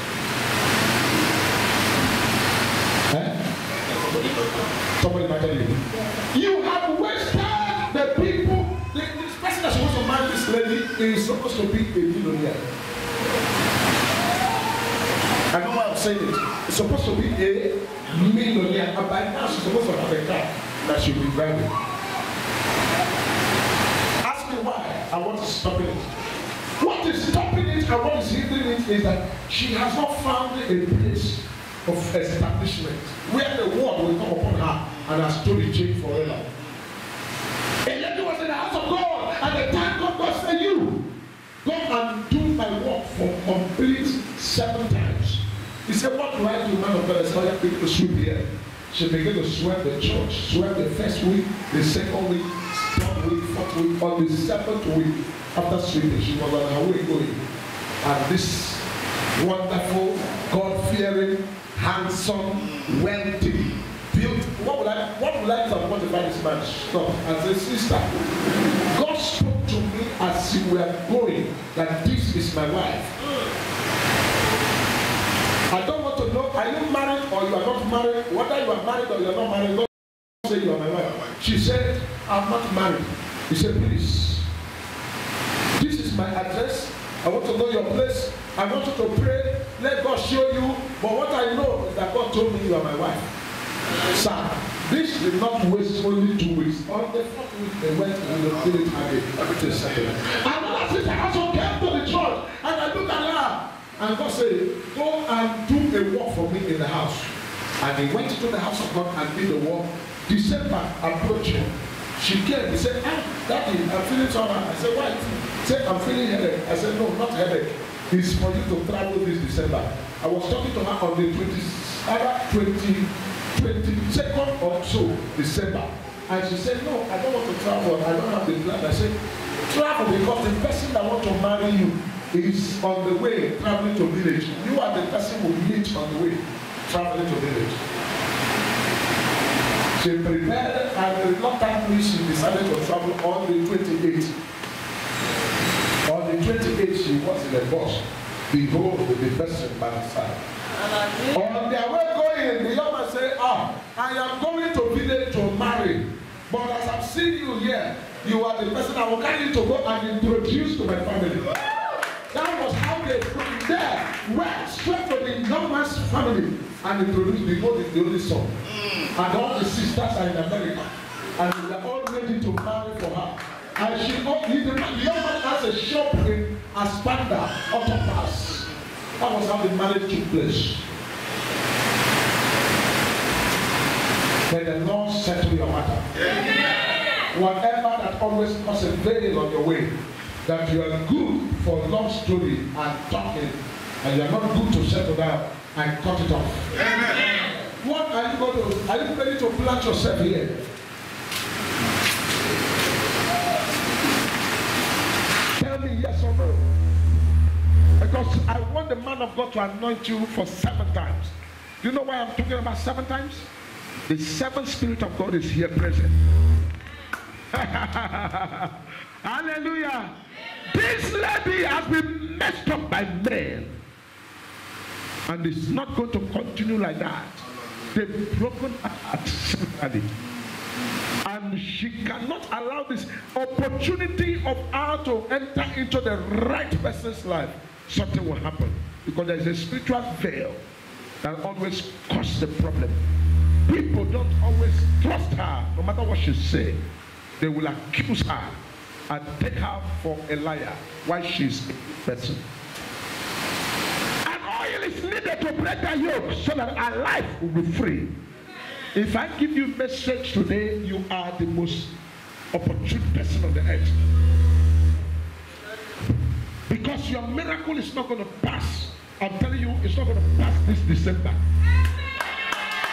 Eh? Somebody might tell you. You have wasted the people. The, this person that's supposed to marry this lady is supposed to be a millionaire. I know why I'm saying it. It's supposed to be a millionaire. And by now she's supposed to have a car that she'll be driving. Ask me why and what is stopping it. What is stopping it and what is hindering it is that she has not found a place of establishment where the word will come upon her and her story change forever. A lady was in the house of God and the time God, God said, you go and do my work for complete seven times. He said, what do I do, man of God? I said, I have to sweep here. She began to sweep the church, sweep the first week, the second week, third week, fourth week. On the seventh week, after sweeping, she was on her way going. And this wonderful, God-fearing, handsome, wealthy, built. What would I what would I tell what about this man? Stop. As a sister, God spoke to me as we were going that this is my wife. I don't want to know, are you married or you are not married? Whether you are married or you are not married, God say you are my wife. She said, I'm not married. He said, please, this is my address. I want to know your place. I want you to pray. Let God show you. But what I know is that God told me you are my wife. Sir, this did not waste only two weeks. On the fourth week, they went and they did it again. Everything settled. Another sister also came to the church and I looked at her. And God said, go and do a work for me in the house. And he went to the house of God and did the work. December approached him. She came. He said, ah, Daddy, I'm feeling somehow. I said, why? He said, I'm feeling headache. I said, no, not headache. It's for you to travel this December. I was talking to her on the twentieth, twenty-second or so December. And she said, no, I don't want to travel. I don't have the plan. I said, travel because the person that wants to marry you is on the way traveling to village. You are the person who meet on the way traveling to village. She prepared and reluctantly she decided to travel on the twenty-eighth. On the twenty-eighth she was in the bus. Behold the person by the side. On their way going, the young man said, ah, I am going to village to marry. But as I've seen you here, you are the person I will carry you to go and introduce to my family. That was how they from there went straight to the young man's family and introduced the God is the only son. And all the sisters are in America. And they are all ready to marry for her. And she got the young man has a shop in Aspanda, Autopass. That was how the marriage took place. May the Lord settle your matter. Amen. Whatever that always causes a veil on your way, that you are good for love story and talking, and you are not good to settle down and cut it off. Amen. What are you going to? Are you ready to plant yourself here? Tell me yes or no. Because I want the man of God to anoint you for seven times. Do you know why I'm talking about seven times? The seventh Spirit of God is here present. Hallelujah. This lady has been messed up by men. And it's not going to continue like that. They've broken her heart sexually. And she cannot allow this opportunity of her to enter into the right person's life. Something will happen. Because there is a spiritual veil that always causes the problem. People don't always trust her, no matter what she says. They will accuse her and take her for a liar while she's a person. And oil is needed to break the yoke so that our life will be free. If I give you a message today, you are the most opportune person on the earth. Because your miracle is not going to pass. I'm telling you, it's not going to pass this December.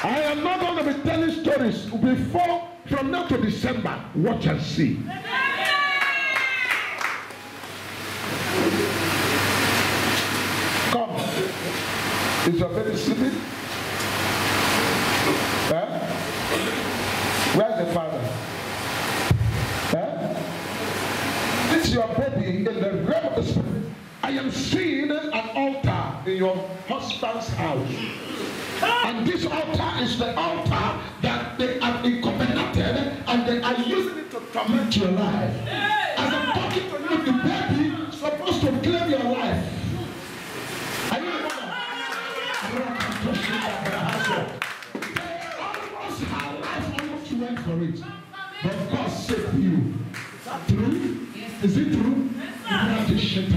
I am not going to be telling stories before, from now to December. Watch and see. Come. Is your baby sleeping? Huh? Where's the father? Huh? This is your baby in the realm of the spirit. I am seeing an altar in your husband's house. And this altar is the altar that they have been covenanted and they are using it to torment your life. As I'm talking to you, the baby is supposed to claim your life. Are you the mother? Almost her life almost went for it. But God saved you. Is that true? Is it true? But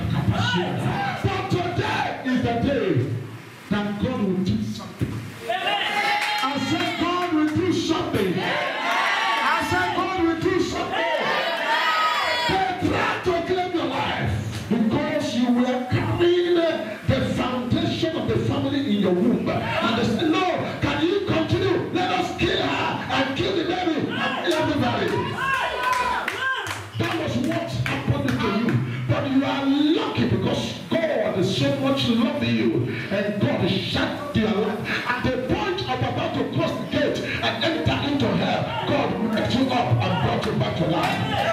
today is the day that God will do something. I said God will do something. I said God will do something. They tried to claim your life because you were carrying the foundation of the family in your womb. And they said, no, can you continue? Let us kill her and kill the baby and kill everybody. That was what happened to you. But you are lucky because God is so much loving you and God is shut your life. At the point of about to cross the gate and enter into hell, God picked you up and brought you back to life.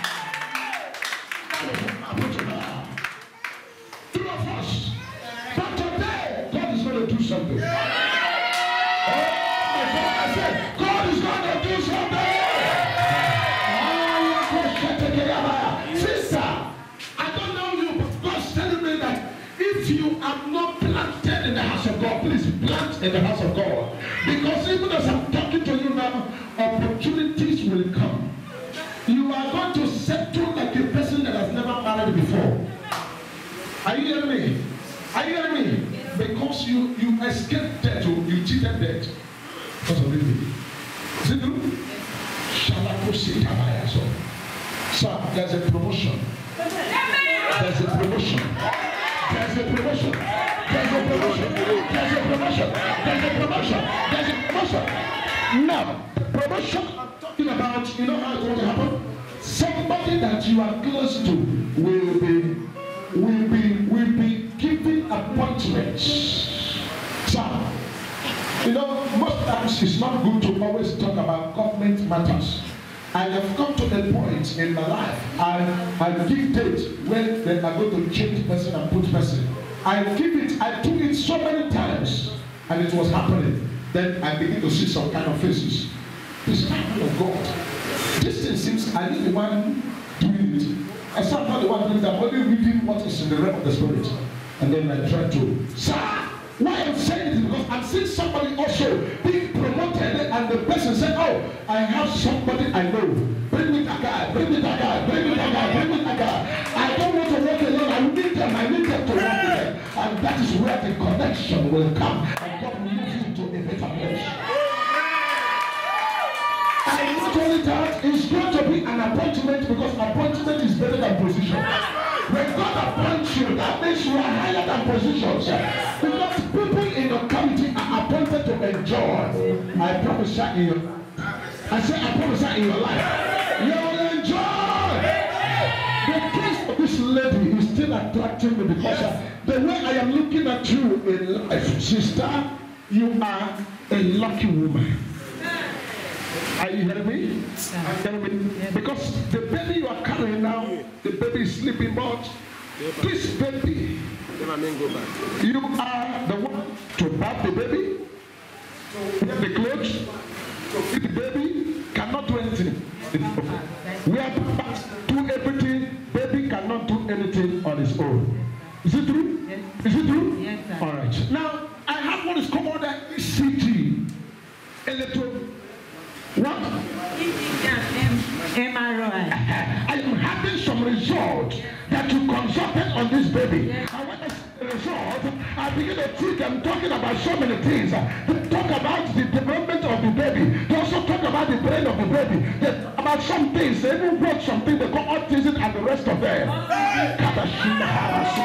Two of us. But today, God is going to do something. Oh, I said, God is going to do something. If you are not planted in the house of God, please plant in the house of God. Because even as I'm talking to you now, opportunities will come. You are going to settle like a person that has never married before. Are you hearing me? Are you hearing me? Because you, you escaped death, you cheated death. Because of it. Is it true? Shall I proceed? Sir, there's a promotion. There's a promotion. There's a promotion. There's a promotion. There's a promotion. There's a promotion. There's a promotion. Now, the promotion I'm talking about, you know how it's going to happen? Somebody that you are close to will be, will be, will be given appointments. So, you know, most times it's not good to always talk about government matters. I have come to a point in my life. I, I give dates when they are going to change person and put person. I give it, I do it so many times, and it was happening. Then I begin to see some kind of faces. This kind of God. This thing seems I need the one doing it. I start not the one doing it. I'm only reading what is in the realm of the spirit. And then I try to, sir, why I'm saying it is because I'm seeing somebody also being promoted and the person said, oh, I have somebody I know. Bring me that guy, bring me that guy, bring me that guy, bring me that guy. I don't want to work alone. I need them. I need them to work with them. And that is where the connection will come. And God will move you to a better place. And not only that, it's going to be an appointment because appointment is better than position. When God appoints you, that means you are higher than positions. Because people in your county are appointed to enjoy. I prophesy in your life. I say I prophesy in your life. You will enjoy. The case of this lady is still attracting me because of the way I am looking at you in life. Sister, you are a lucky woman. Are you hearing me? Yeah. Because the baby you are carrying now, the baby is sleeping, but this baby, you are the one to bath the baby, to wear the clothes, to feed the baby, cannot do anything. We are to do everything, baby cannot do anything on his own. Is it true? Yes. Is it true? Yes, sir. All right. Now, I have what is called an E C G. Electro. What? M R I. I am having some result that you consulted on this baby. Yes. And when I see the result, I begin to treat them talking about so many things. They talk about the development of the baby. They also talk about the brain of the baby. They talk about some things. They even wrote something they call autism and the rest of them.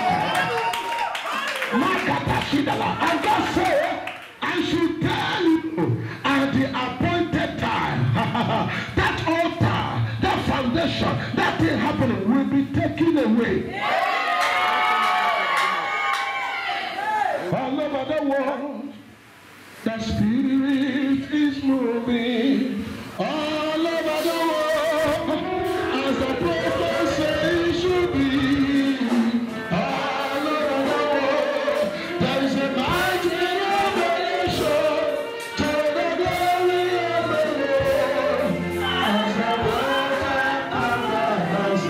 And God said, I should tell you you at the appointed time. That altar, that foundation, that thing happening will be taken away. All over the world, the Spirit is moving. All over the world, as the prophet says it should be. All over the world, there is a mighty revelation to the glory of the Lord. As the prophet has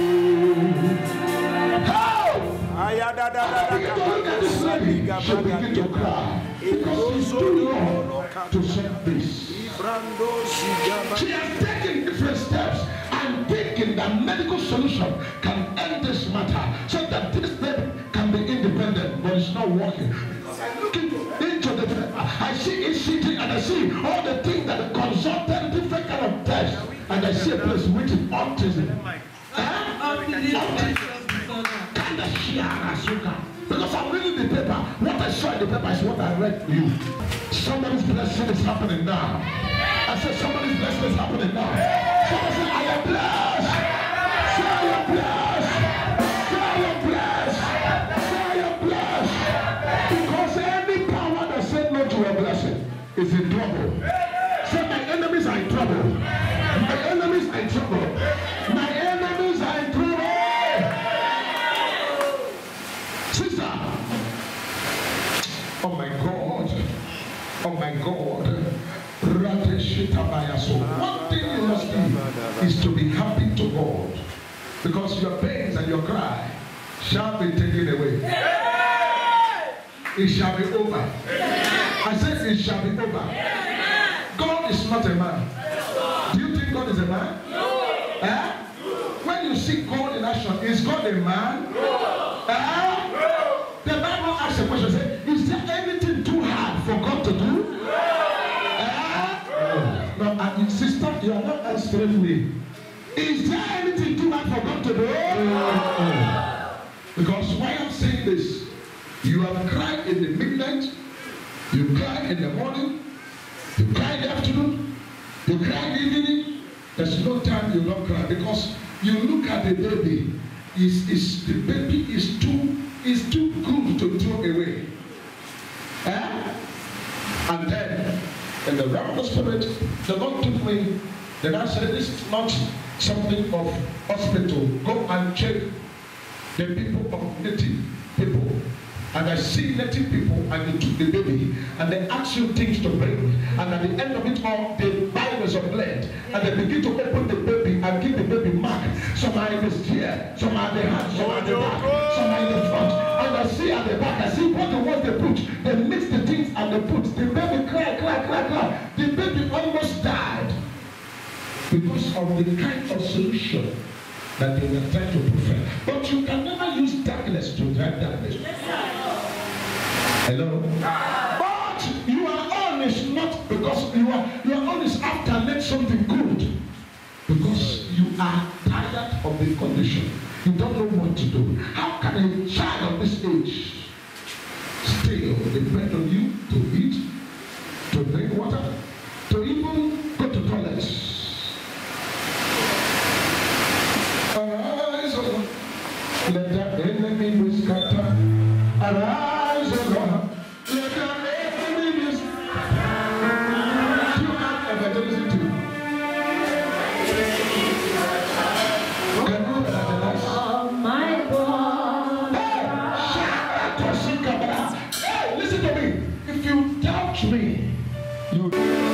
moved. How? Begin to look at this lady. She begin to cry because she's too young to serve this. She has taken different steps and thinking that medical solution can end this matter so that this baby can be independent, but it's not working. Because I look into, into the I see E C G and I see all the things that the consultant, different kind of tests, and I see a place written autism. Huh? Kind of share as you can. Because I'm reading the paper. What I saw in the paper is what I read to you. Somebody's blessing is happening now. I said somebody's blessing is happening now. Somebody say, I am blessed. Say I am blessed. Say I am blessed. Say I am blessed. Because any power that said no to a blessing is in trouble. Say my enemies are in trouble. My enemies are in trouble. My enemies are in trouble. Sister. Oh my God. Oh my God. One thing you must do is to be happy to God. Because your pains and your cry shall be taken away. It shall be over. I said it shall be over. God is not a man. Do you think God is a man? Eh? When you see God in action, is God a man? Eh? The Bible asks a question, say, is there anything too hard for God to do? No, and sister, you are not answering me. Is there anything too hard for God to do? Uh, because why I'm saying this, you have cried in the midnight, you cried in the morning, you cried in the afternoon, you cried in the evening. There's no time you don't cry because you look at the baby. Is is the baby is too is too good to throw away. Eh? And then in the realm of the spirit, the Lord took me. Then I said, this is not something of hospital. Go and check the people of native people. And I see native people, and they took the baby, and they ask you things to bring. And at the end of it all, they buy of blood, and they begin to open the baby and give the baby mark. Some are in the steer, some are in the hand, some are in the back, some are in the front. And I see at the back, I see what the ones they put. They mix the things and they put. The baby cry, cry, cry, cry. The baby almost died because of the kind of solution that they were trying to perfect. But you can never use darkness to drive darkness. Hello? But you are honest not because you are you are honest after make something good. Because you are tired of the condition. You don't know what to do. How can a child of this age still depend on you to eat, to drink water, to even go to toilets? Arise, O Lord, let the enemy be scattered. Arise, O Lord, let the enemy be scattered. You have evangelism too. Can you evangelize? Oh my God. Hey, hey, listen to me. If you doubt me, you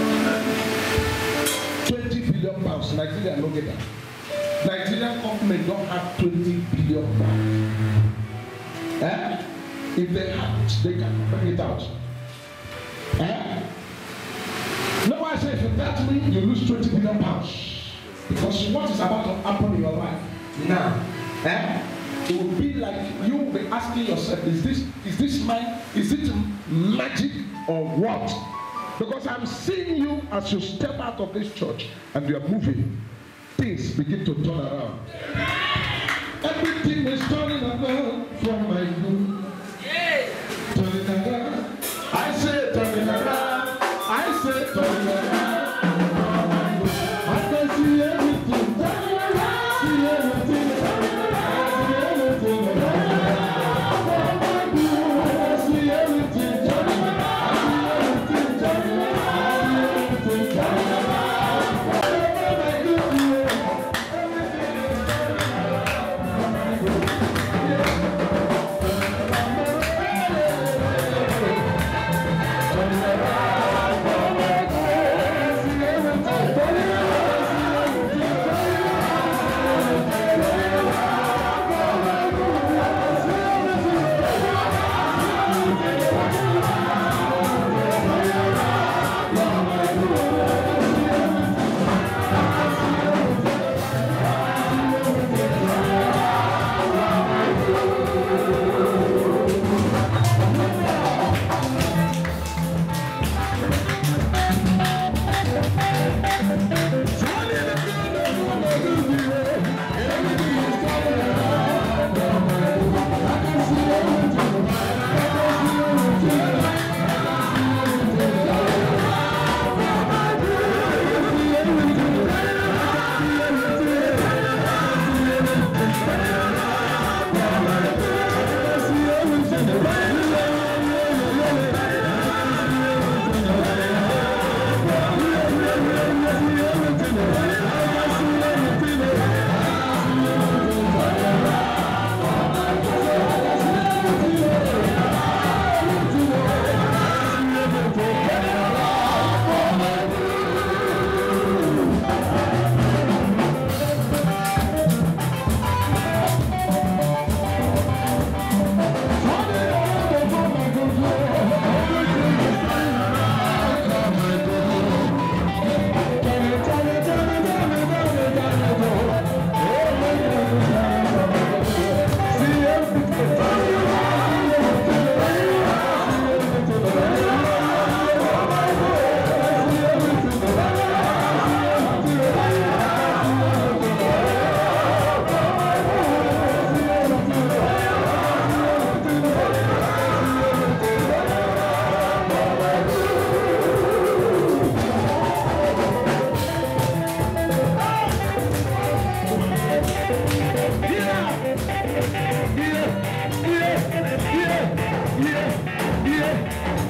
twenty billion pounds. Nigeria no get that. Nigerian government don't have twenty billion pounds. Eh? If they have, they can bring it out. Eh? No, I say if you doubt me, you lose twenty billion pounds. Because what is about to happen in your life now, eh? It will be like you will be asking yourself, is this is this my is it magic or what? Because I'm seeing you as you step out of this church and you are moving. Things begin to turn around. Everything is turning around for my good. Turning around. I say turning around. I say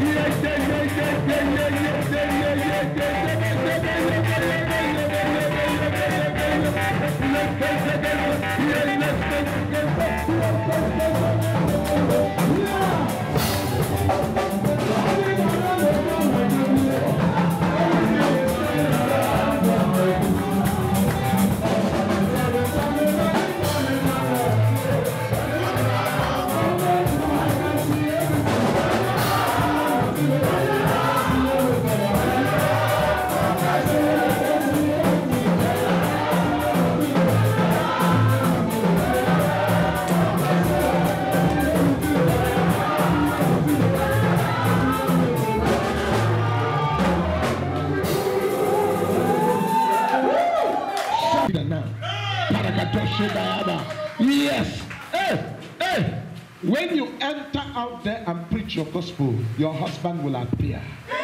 Yes. Hey, hey. When you enter out there and preach your gospel, your husband will appear.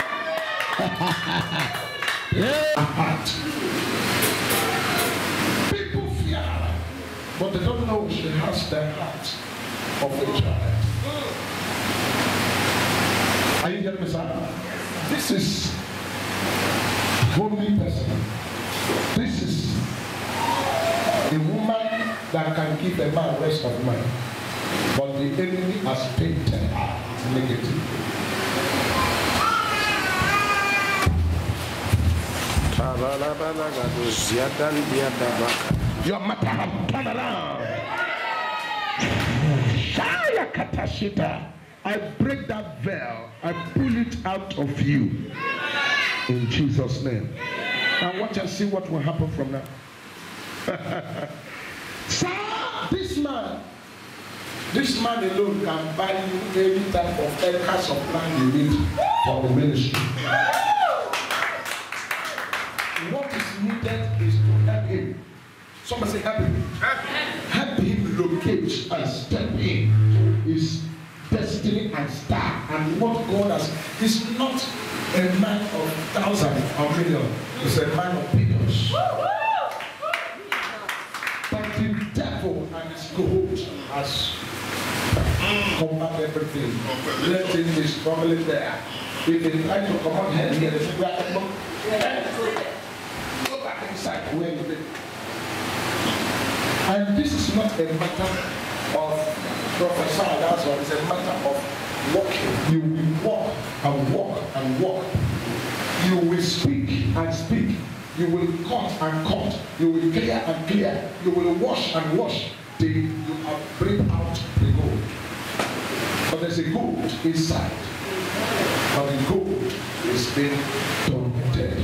Yeah. People fear her, but they don't know she has the heart of a child. Are you hearing me, sir? This is holy person. This is a woman that can give a man rest of mind, but the enemy has painted her negative. Your matter have turned around. I break that veil. I pull it out of you in Jesus' name. Now watch and see what will happen from now. Sir, this man, this man alone can buy you any type of acres of land you need for the ministry. What is needed is to help him. Somebody say help him. Help him locate and step in his destiny and star. And what God has is not a man of thousands or millions. It's a man of billions. But the devil and his cohort has covered everything. Let him be struggling there. If they try to come on here, here, they say, go back inside where you live. And this is not a matter of prophesy, that's what it's a matter of walking. You will walk and walk and walk. You will speak and speak. You will cut and cut. You will clear and clear. You will wash and wash till you have bring out the gold. But there's a gold inside. But the gold is being donated.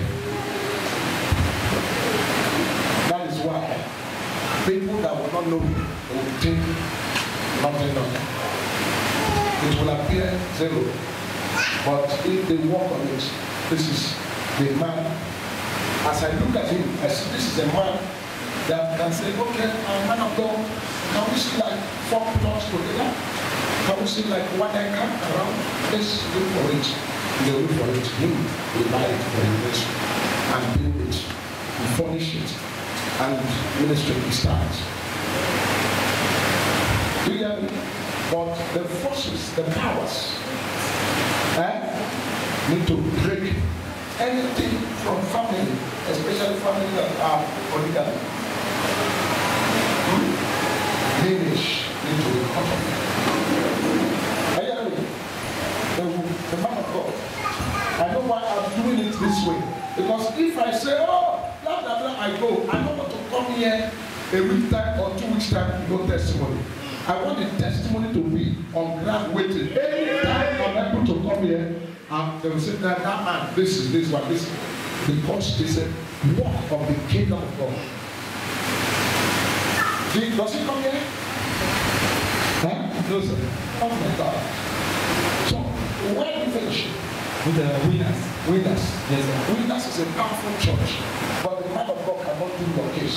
That is why people that will not know will think nothing of it. It will appear zero. But if they walk on it, this is the man. As I look at him, I see this is a man that can say, okay, I'm a man of God. Can we see like four plots together? Can we see like one acre around? Let's look for it. They look for it. Him will buy it for investment and build it, and furnish it, and ministry starts. Do you hear me? But the forces, the powers, eh, need to break anything from family, especially family that are polygamy. Hmm? Lineage need to be cut off. Are you hearing me? The, the man of God. I know why I'm doing it this way. Because if I say, oh, blah, blah, blah, I go, I don't want to come here a week time or two weeks time, no testimony. I want the testimony to be on ground waiting. Anytime I'm able to come here, um, they will say that, that man, this is this one, this. Because it's a walk of the kingdom of God. Does he come here? Huh? No, sir. Oh my God. So, where do you finish? With the winners. Winners. Yes, sir. Winners is a powerful church. But the man of God cannot do your case.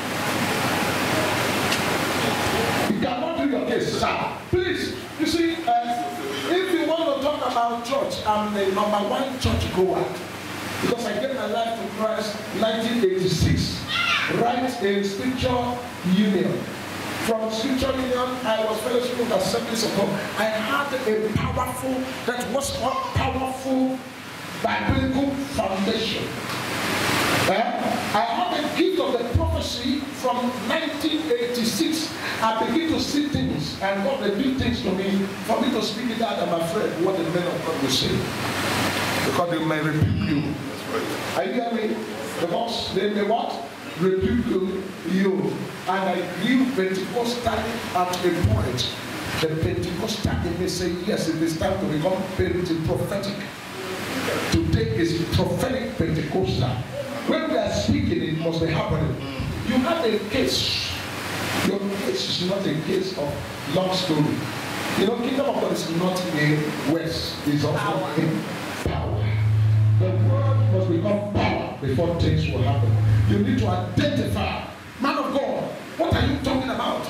He cannot do your case, sir. Please, you see, uh, if you want to talk about church, I'm the number one church goer. Because I gave my life to Christ in nineteen eighty-six. Right in spiritual union. from Scripture Union, I was fellowship with Assemblies of God. I had a powerful, that was a powerful biblical foundation. Eh? I have a gift of the prophecy from nineteen eighty-six. I begin to see things, and God revealed things to me. For me to speak it out, I'm afraid what the men of God will say. Because they may rebuke you. Are you hearing me? Because they may what? Rebuke you. And I grew Pentecostally at a point. The Pentecostal, they may say, yes, it is time to become prophetic. Today is prophetic Pentecostal. When we are speaking, it must be happening. You have a case. Your case is not a case of long story. You know, Kingdom of God is not in West. It's also power. In power. The word must become power before things will happen. You need to identify. Man of God, what are you talking about?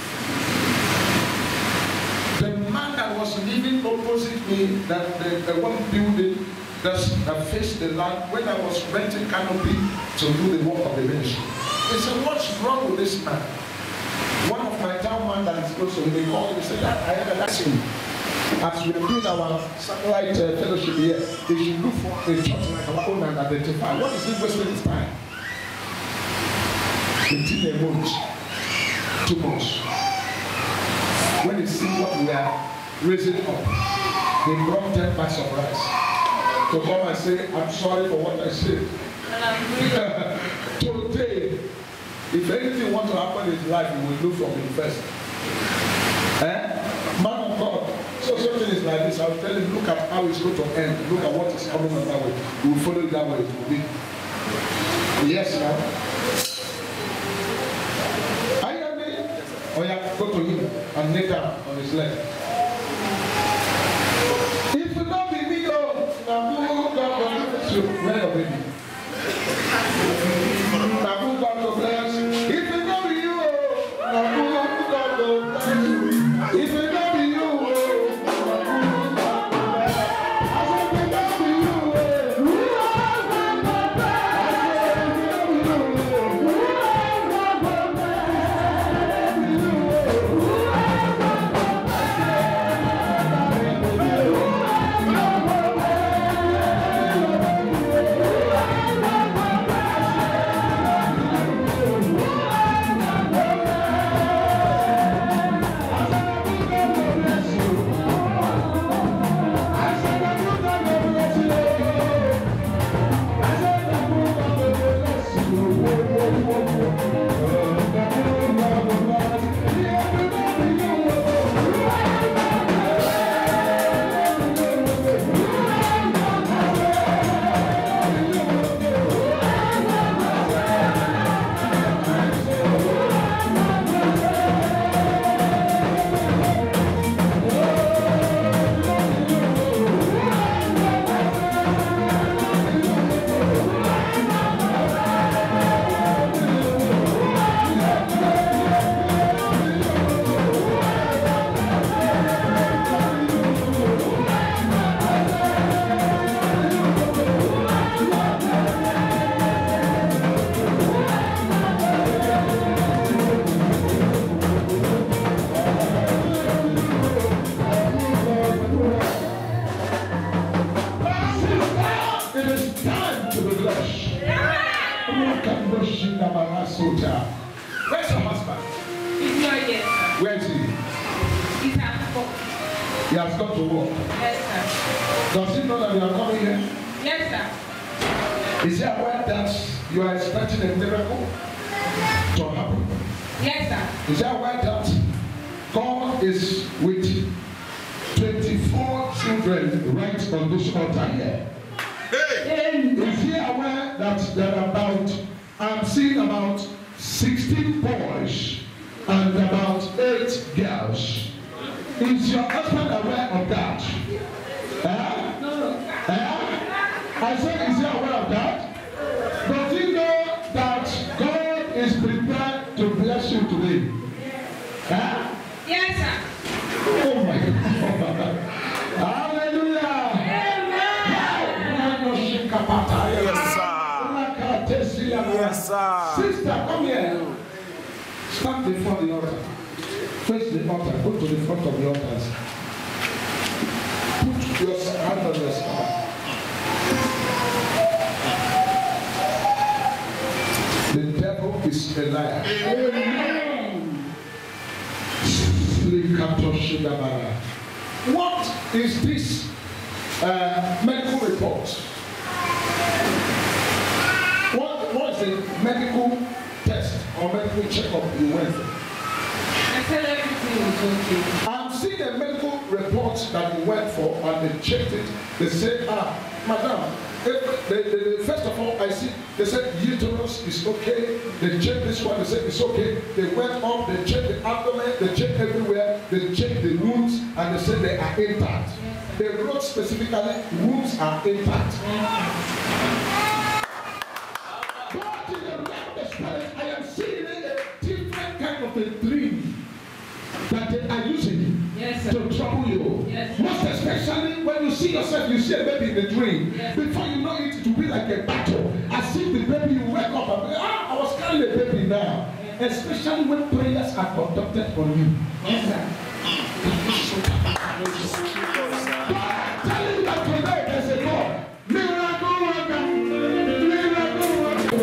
The man that was living opposite me, that the, the one building that faced the land, when I was renting canopy to do the work of the ministry, he said, what's wrong with this man? One of my town man that is also, they called me, said, I had a lesson. As we are doing our satellite uh, fellowship here, they should look for a church like our own and identify. What is it wasting this time? Within a month, two months. When they see what we are raising up, they brought ten bags of rice to come and say, I'm sorry for what I said. Today, if anything wants to happen in his life, we will look from him first. Eh? Man of God. So something is like this. I'll tell him, look at how it's going to end. Look at what is coming on that way. We will follow it that way. It will be. Yes, now. Are you hearing me? Oh yeah, go to him and kneel down on his leg. If it not be me, oh, now God bless you. Where are baby? Now God bless you. If it not be you, oh, now God bless you. If it not be you, oh, where's your husband? He's not here, sir. Where is he? He's at work. He has gone to work. Yes, sir. Does he know that you are coming here? Yes, sir. Is he aware that you are expecting a miracle to happen? Yes, sir. Is he aware that God is with twenty-four children right on this altar here? Hey! Is he aware that there are about, I'm seeing about sixteen boys and about eight girls? Is your husband aware of that? Eh? No. Eh? I said, is he aware of that? Does he know that God is prepared to bless you today? Eh? Yes, sir. Oh my God. Hallelujah. Yes, sir. Yes, sir. Sister, come here. Stand before the altar. Face the altar. Go to the front of the altar. Put your hand on your stomach. The devil is a liar. Amen. What is this uh, medical report? What was the medical test or medical checkup you went for? I said everything was okay. I'm seeing a medical report that you went for and they checked it. They said, ah, madam, they, they, they, first of all, I see, they said uterus is okay. They checked this one, they said it's okay. They went up, they checked the abdomen, they checked everywhere, they checked the wounds, and they said they are intact. They wrote specifically, wounds are intact. But in the realm of the spirit, I am seeing a different kind of a dream that they are using Yes, sir. to trouble you. Yes. Most especially when you see yourself, you see a baby in the dream. Yes. Before you know it, it will be like a battle. As if the baby, you wake up and ah, I was carrying a baby now. Yes. Especially when prayers are conducted on you. Yes, sir. But I'm telling you that today there's a God. Miracle worker. Miracle worker.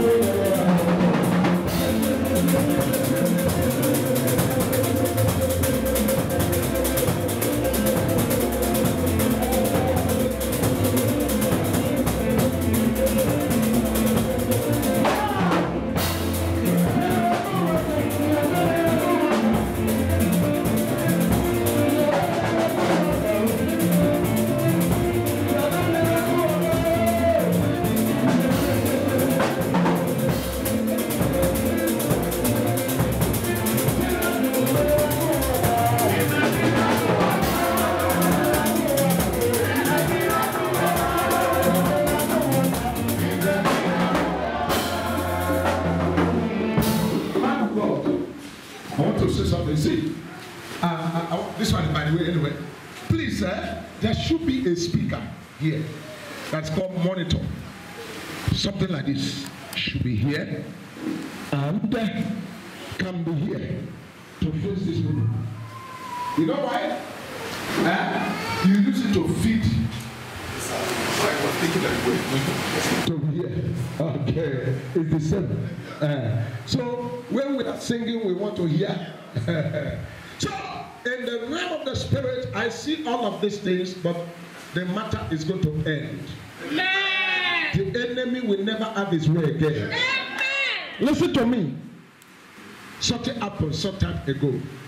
I want to say something. See, uh, uh, uh, this one, by the way, anyway. Please, uh, there should be a speaker here that's called monitor. Something like this should be here and uh, can be here to face this people. You know why? Uh, you use it to feed. I was thinking that way. To here. Okay, it's the same. Uh, so when we are singing, we want to hear. So in the realm of the spirit, I see all of these things, but the matter is going to end. Amen. The enemy will never have his way again. Amen. Listen to me. Something happened some time ago.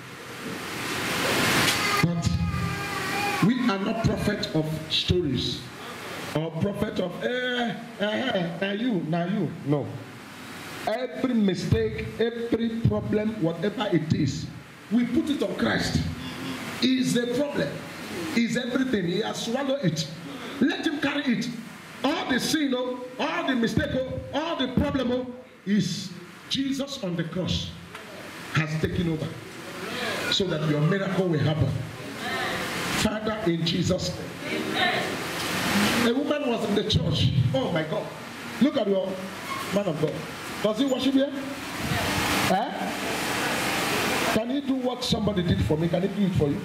But we are not prophets of stories or prophet of eh, eh, eh, you, now you. No. Every mistake, every problem, whatever it is, we put it on Christ. He is the problem. He is everything. He has swallowed it. Let him carry it. All the sin, oh, all the mistake, oh, all the problem oh, is Jesus on the cross has taken over so that your miracle will happen. Father, in Jesus' name. A woman was in the church. Oh my God. Look at your man of God. Does he worship here? Eh? Can he do what somebody did for me? Can he do it for you?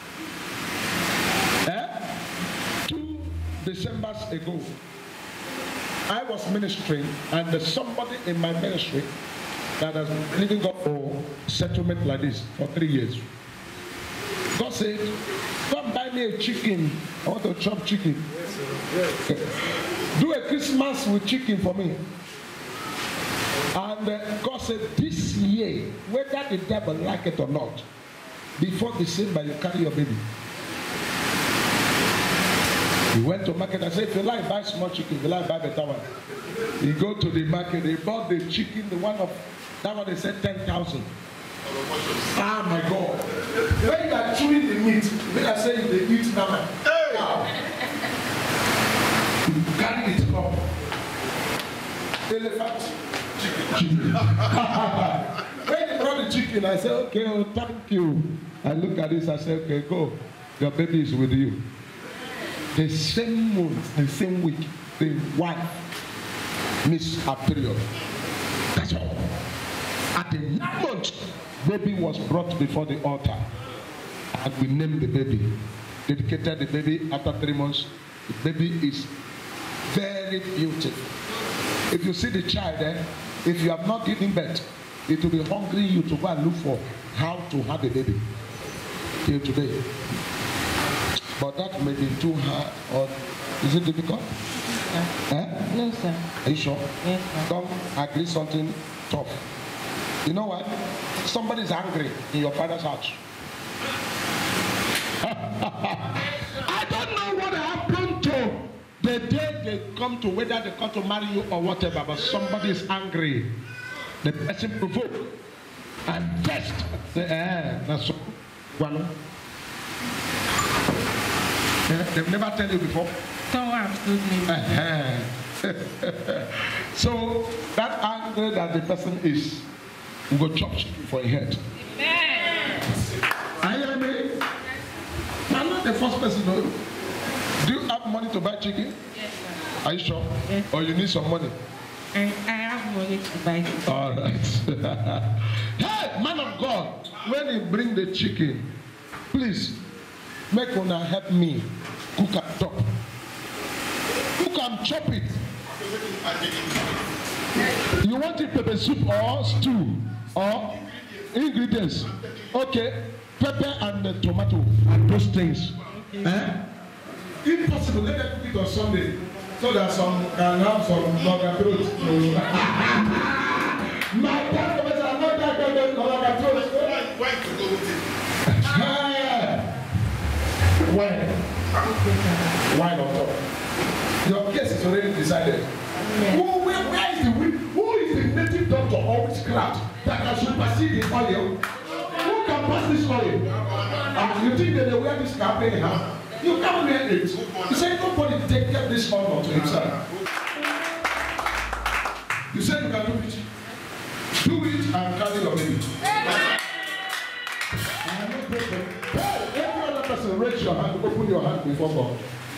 Eh? Two Decembers ago, I was ministering, and there's somebody in my ministry that has been living God for settlement like this for three years. God said, come buy me a chicken. I want to chop chicken. Do a Christmas with chicken for me. And uh, God said, this year, whether the devil like it or not, before December, you carry your baby. He went to market and said, if you like, buy small chicken. If you like, buy better one. He go to the market. They bought the chicken, the one of, that one they said ten thousand. Ah, my God. When you are chewing the meat, when I say they eat now, hey! You carry it up. Elephant. Chicken. When they brought the chicken, I said, okay, oh, thank you. I look at this, I said, okay, go. Your baby is with you. The same month, the same week, the wife missed her period. That's all. At the nine months, baby was brought before the altar. And we named the baby. Dedicated the baby after three months. The baby is very beautiful. If you see the child there, eh, if you have not given birth, it will be hungry you to go and look for how to have a baby till today. But that may be too hard, or is it difficult? No, eh? no sir. Are you sure? Yes, sir. Don't agree something tough. You know what? Somebody is angry in your father's house. I don't know what happened to the day they come to, whether they come to marry you or whatever, but somebody is angry. The person provoked and test the air. That's so. Well, they've never told you before. Someone told me. Uh-huh. So that anger that the person is, we go chop for a head. Amen. Are you hearing me? I'm not the first person though. Do you have money to buy chicken? Yes, sir. Are you sure? Yes. Or you need some money? I, I have money to buy it. All right. Hey, man of God, when you bring the chicken, please make una help me cook and chop. Cook and chop it. You want it pepper soup or stew or ingredients? Okay, pepper and the tomato and those things. Okay. Eh? If possible, let them cook it on Sunday so that some can have some longer throat. My dad was another longer throat. Why to go with it? Why? Why not? Your case is already decided. Yes. Who, where, where is the who is the native doctor or witchcraft that can supersede the oil? Who can pass this oil? And you think that they wear this cap anyhow? You can't wear it. You say nobody take care of this honor to himself. You say you can do it. Do it and carry your baby. Every other person, raise your hand, open your hand before God.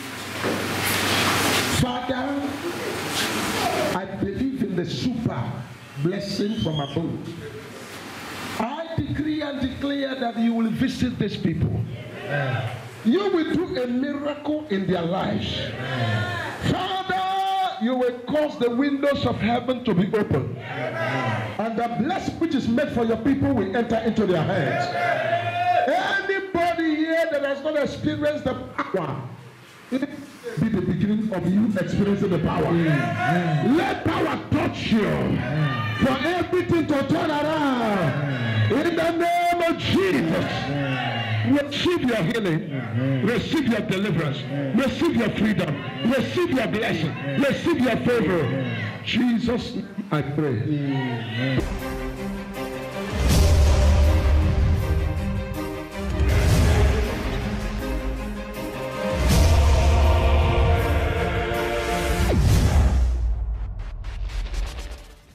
Father, I believe in the super blessing from above. I decree and declare that you will visit these people. Amen. You will do a miracle in their lives. Amen. Father, you will cause the windows of heaven to be open. Amen. And the blessing which is made for your people will enter into their hands. Amen. Anybody here that has not experienced the power, it be the beginning of you experiencing the power. Amen. Let power touch you. Amen. For everything to turn around. Amen. In the name of Jesus. Amen. Receive your healing. Amen. Receive your deliverance. Amen. Receive your freedom. Amen. Receive your blessing. Amen. Receive your favor. Amen. Jesus, I pray. Amen.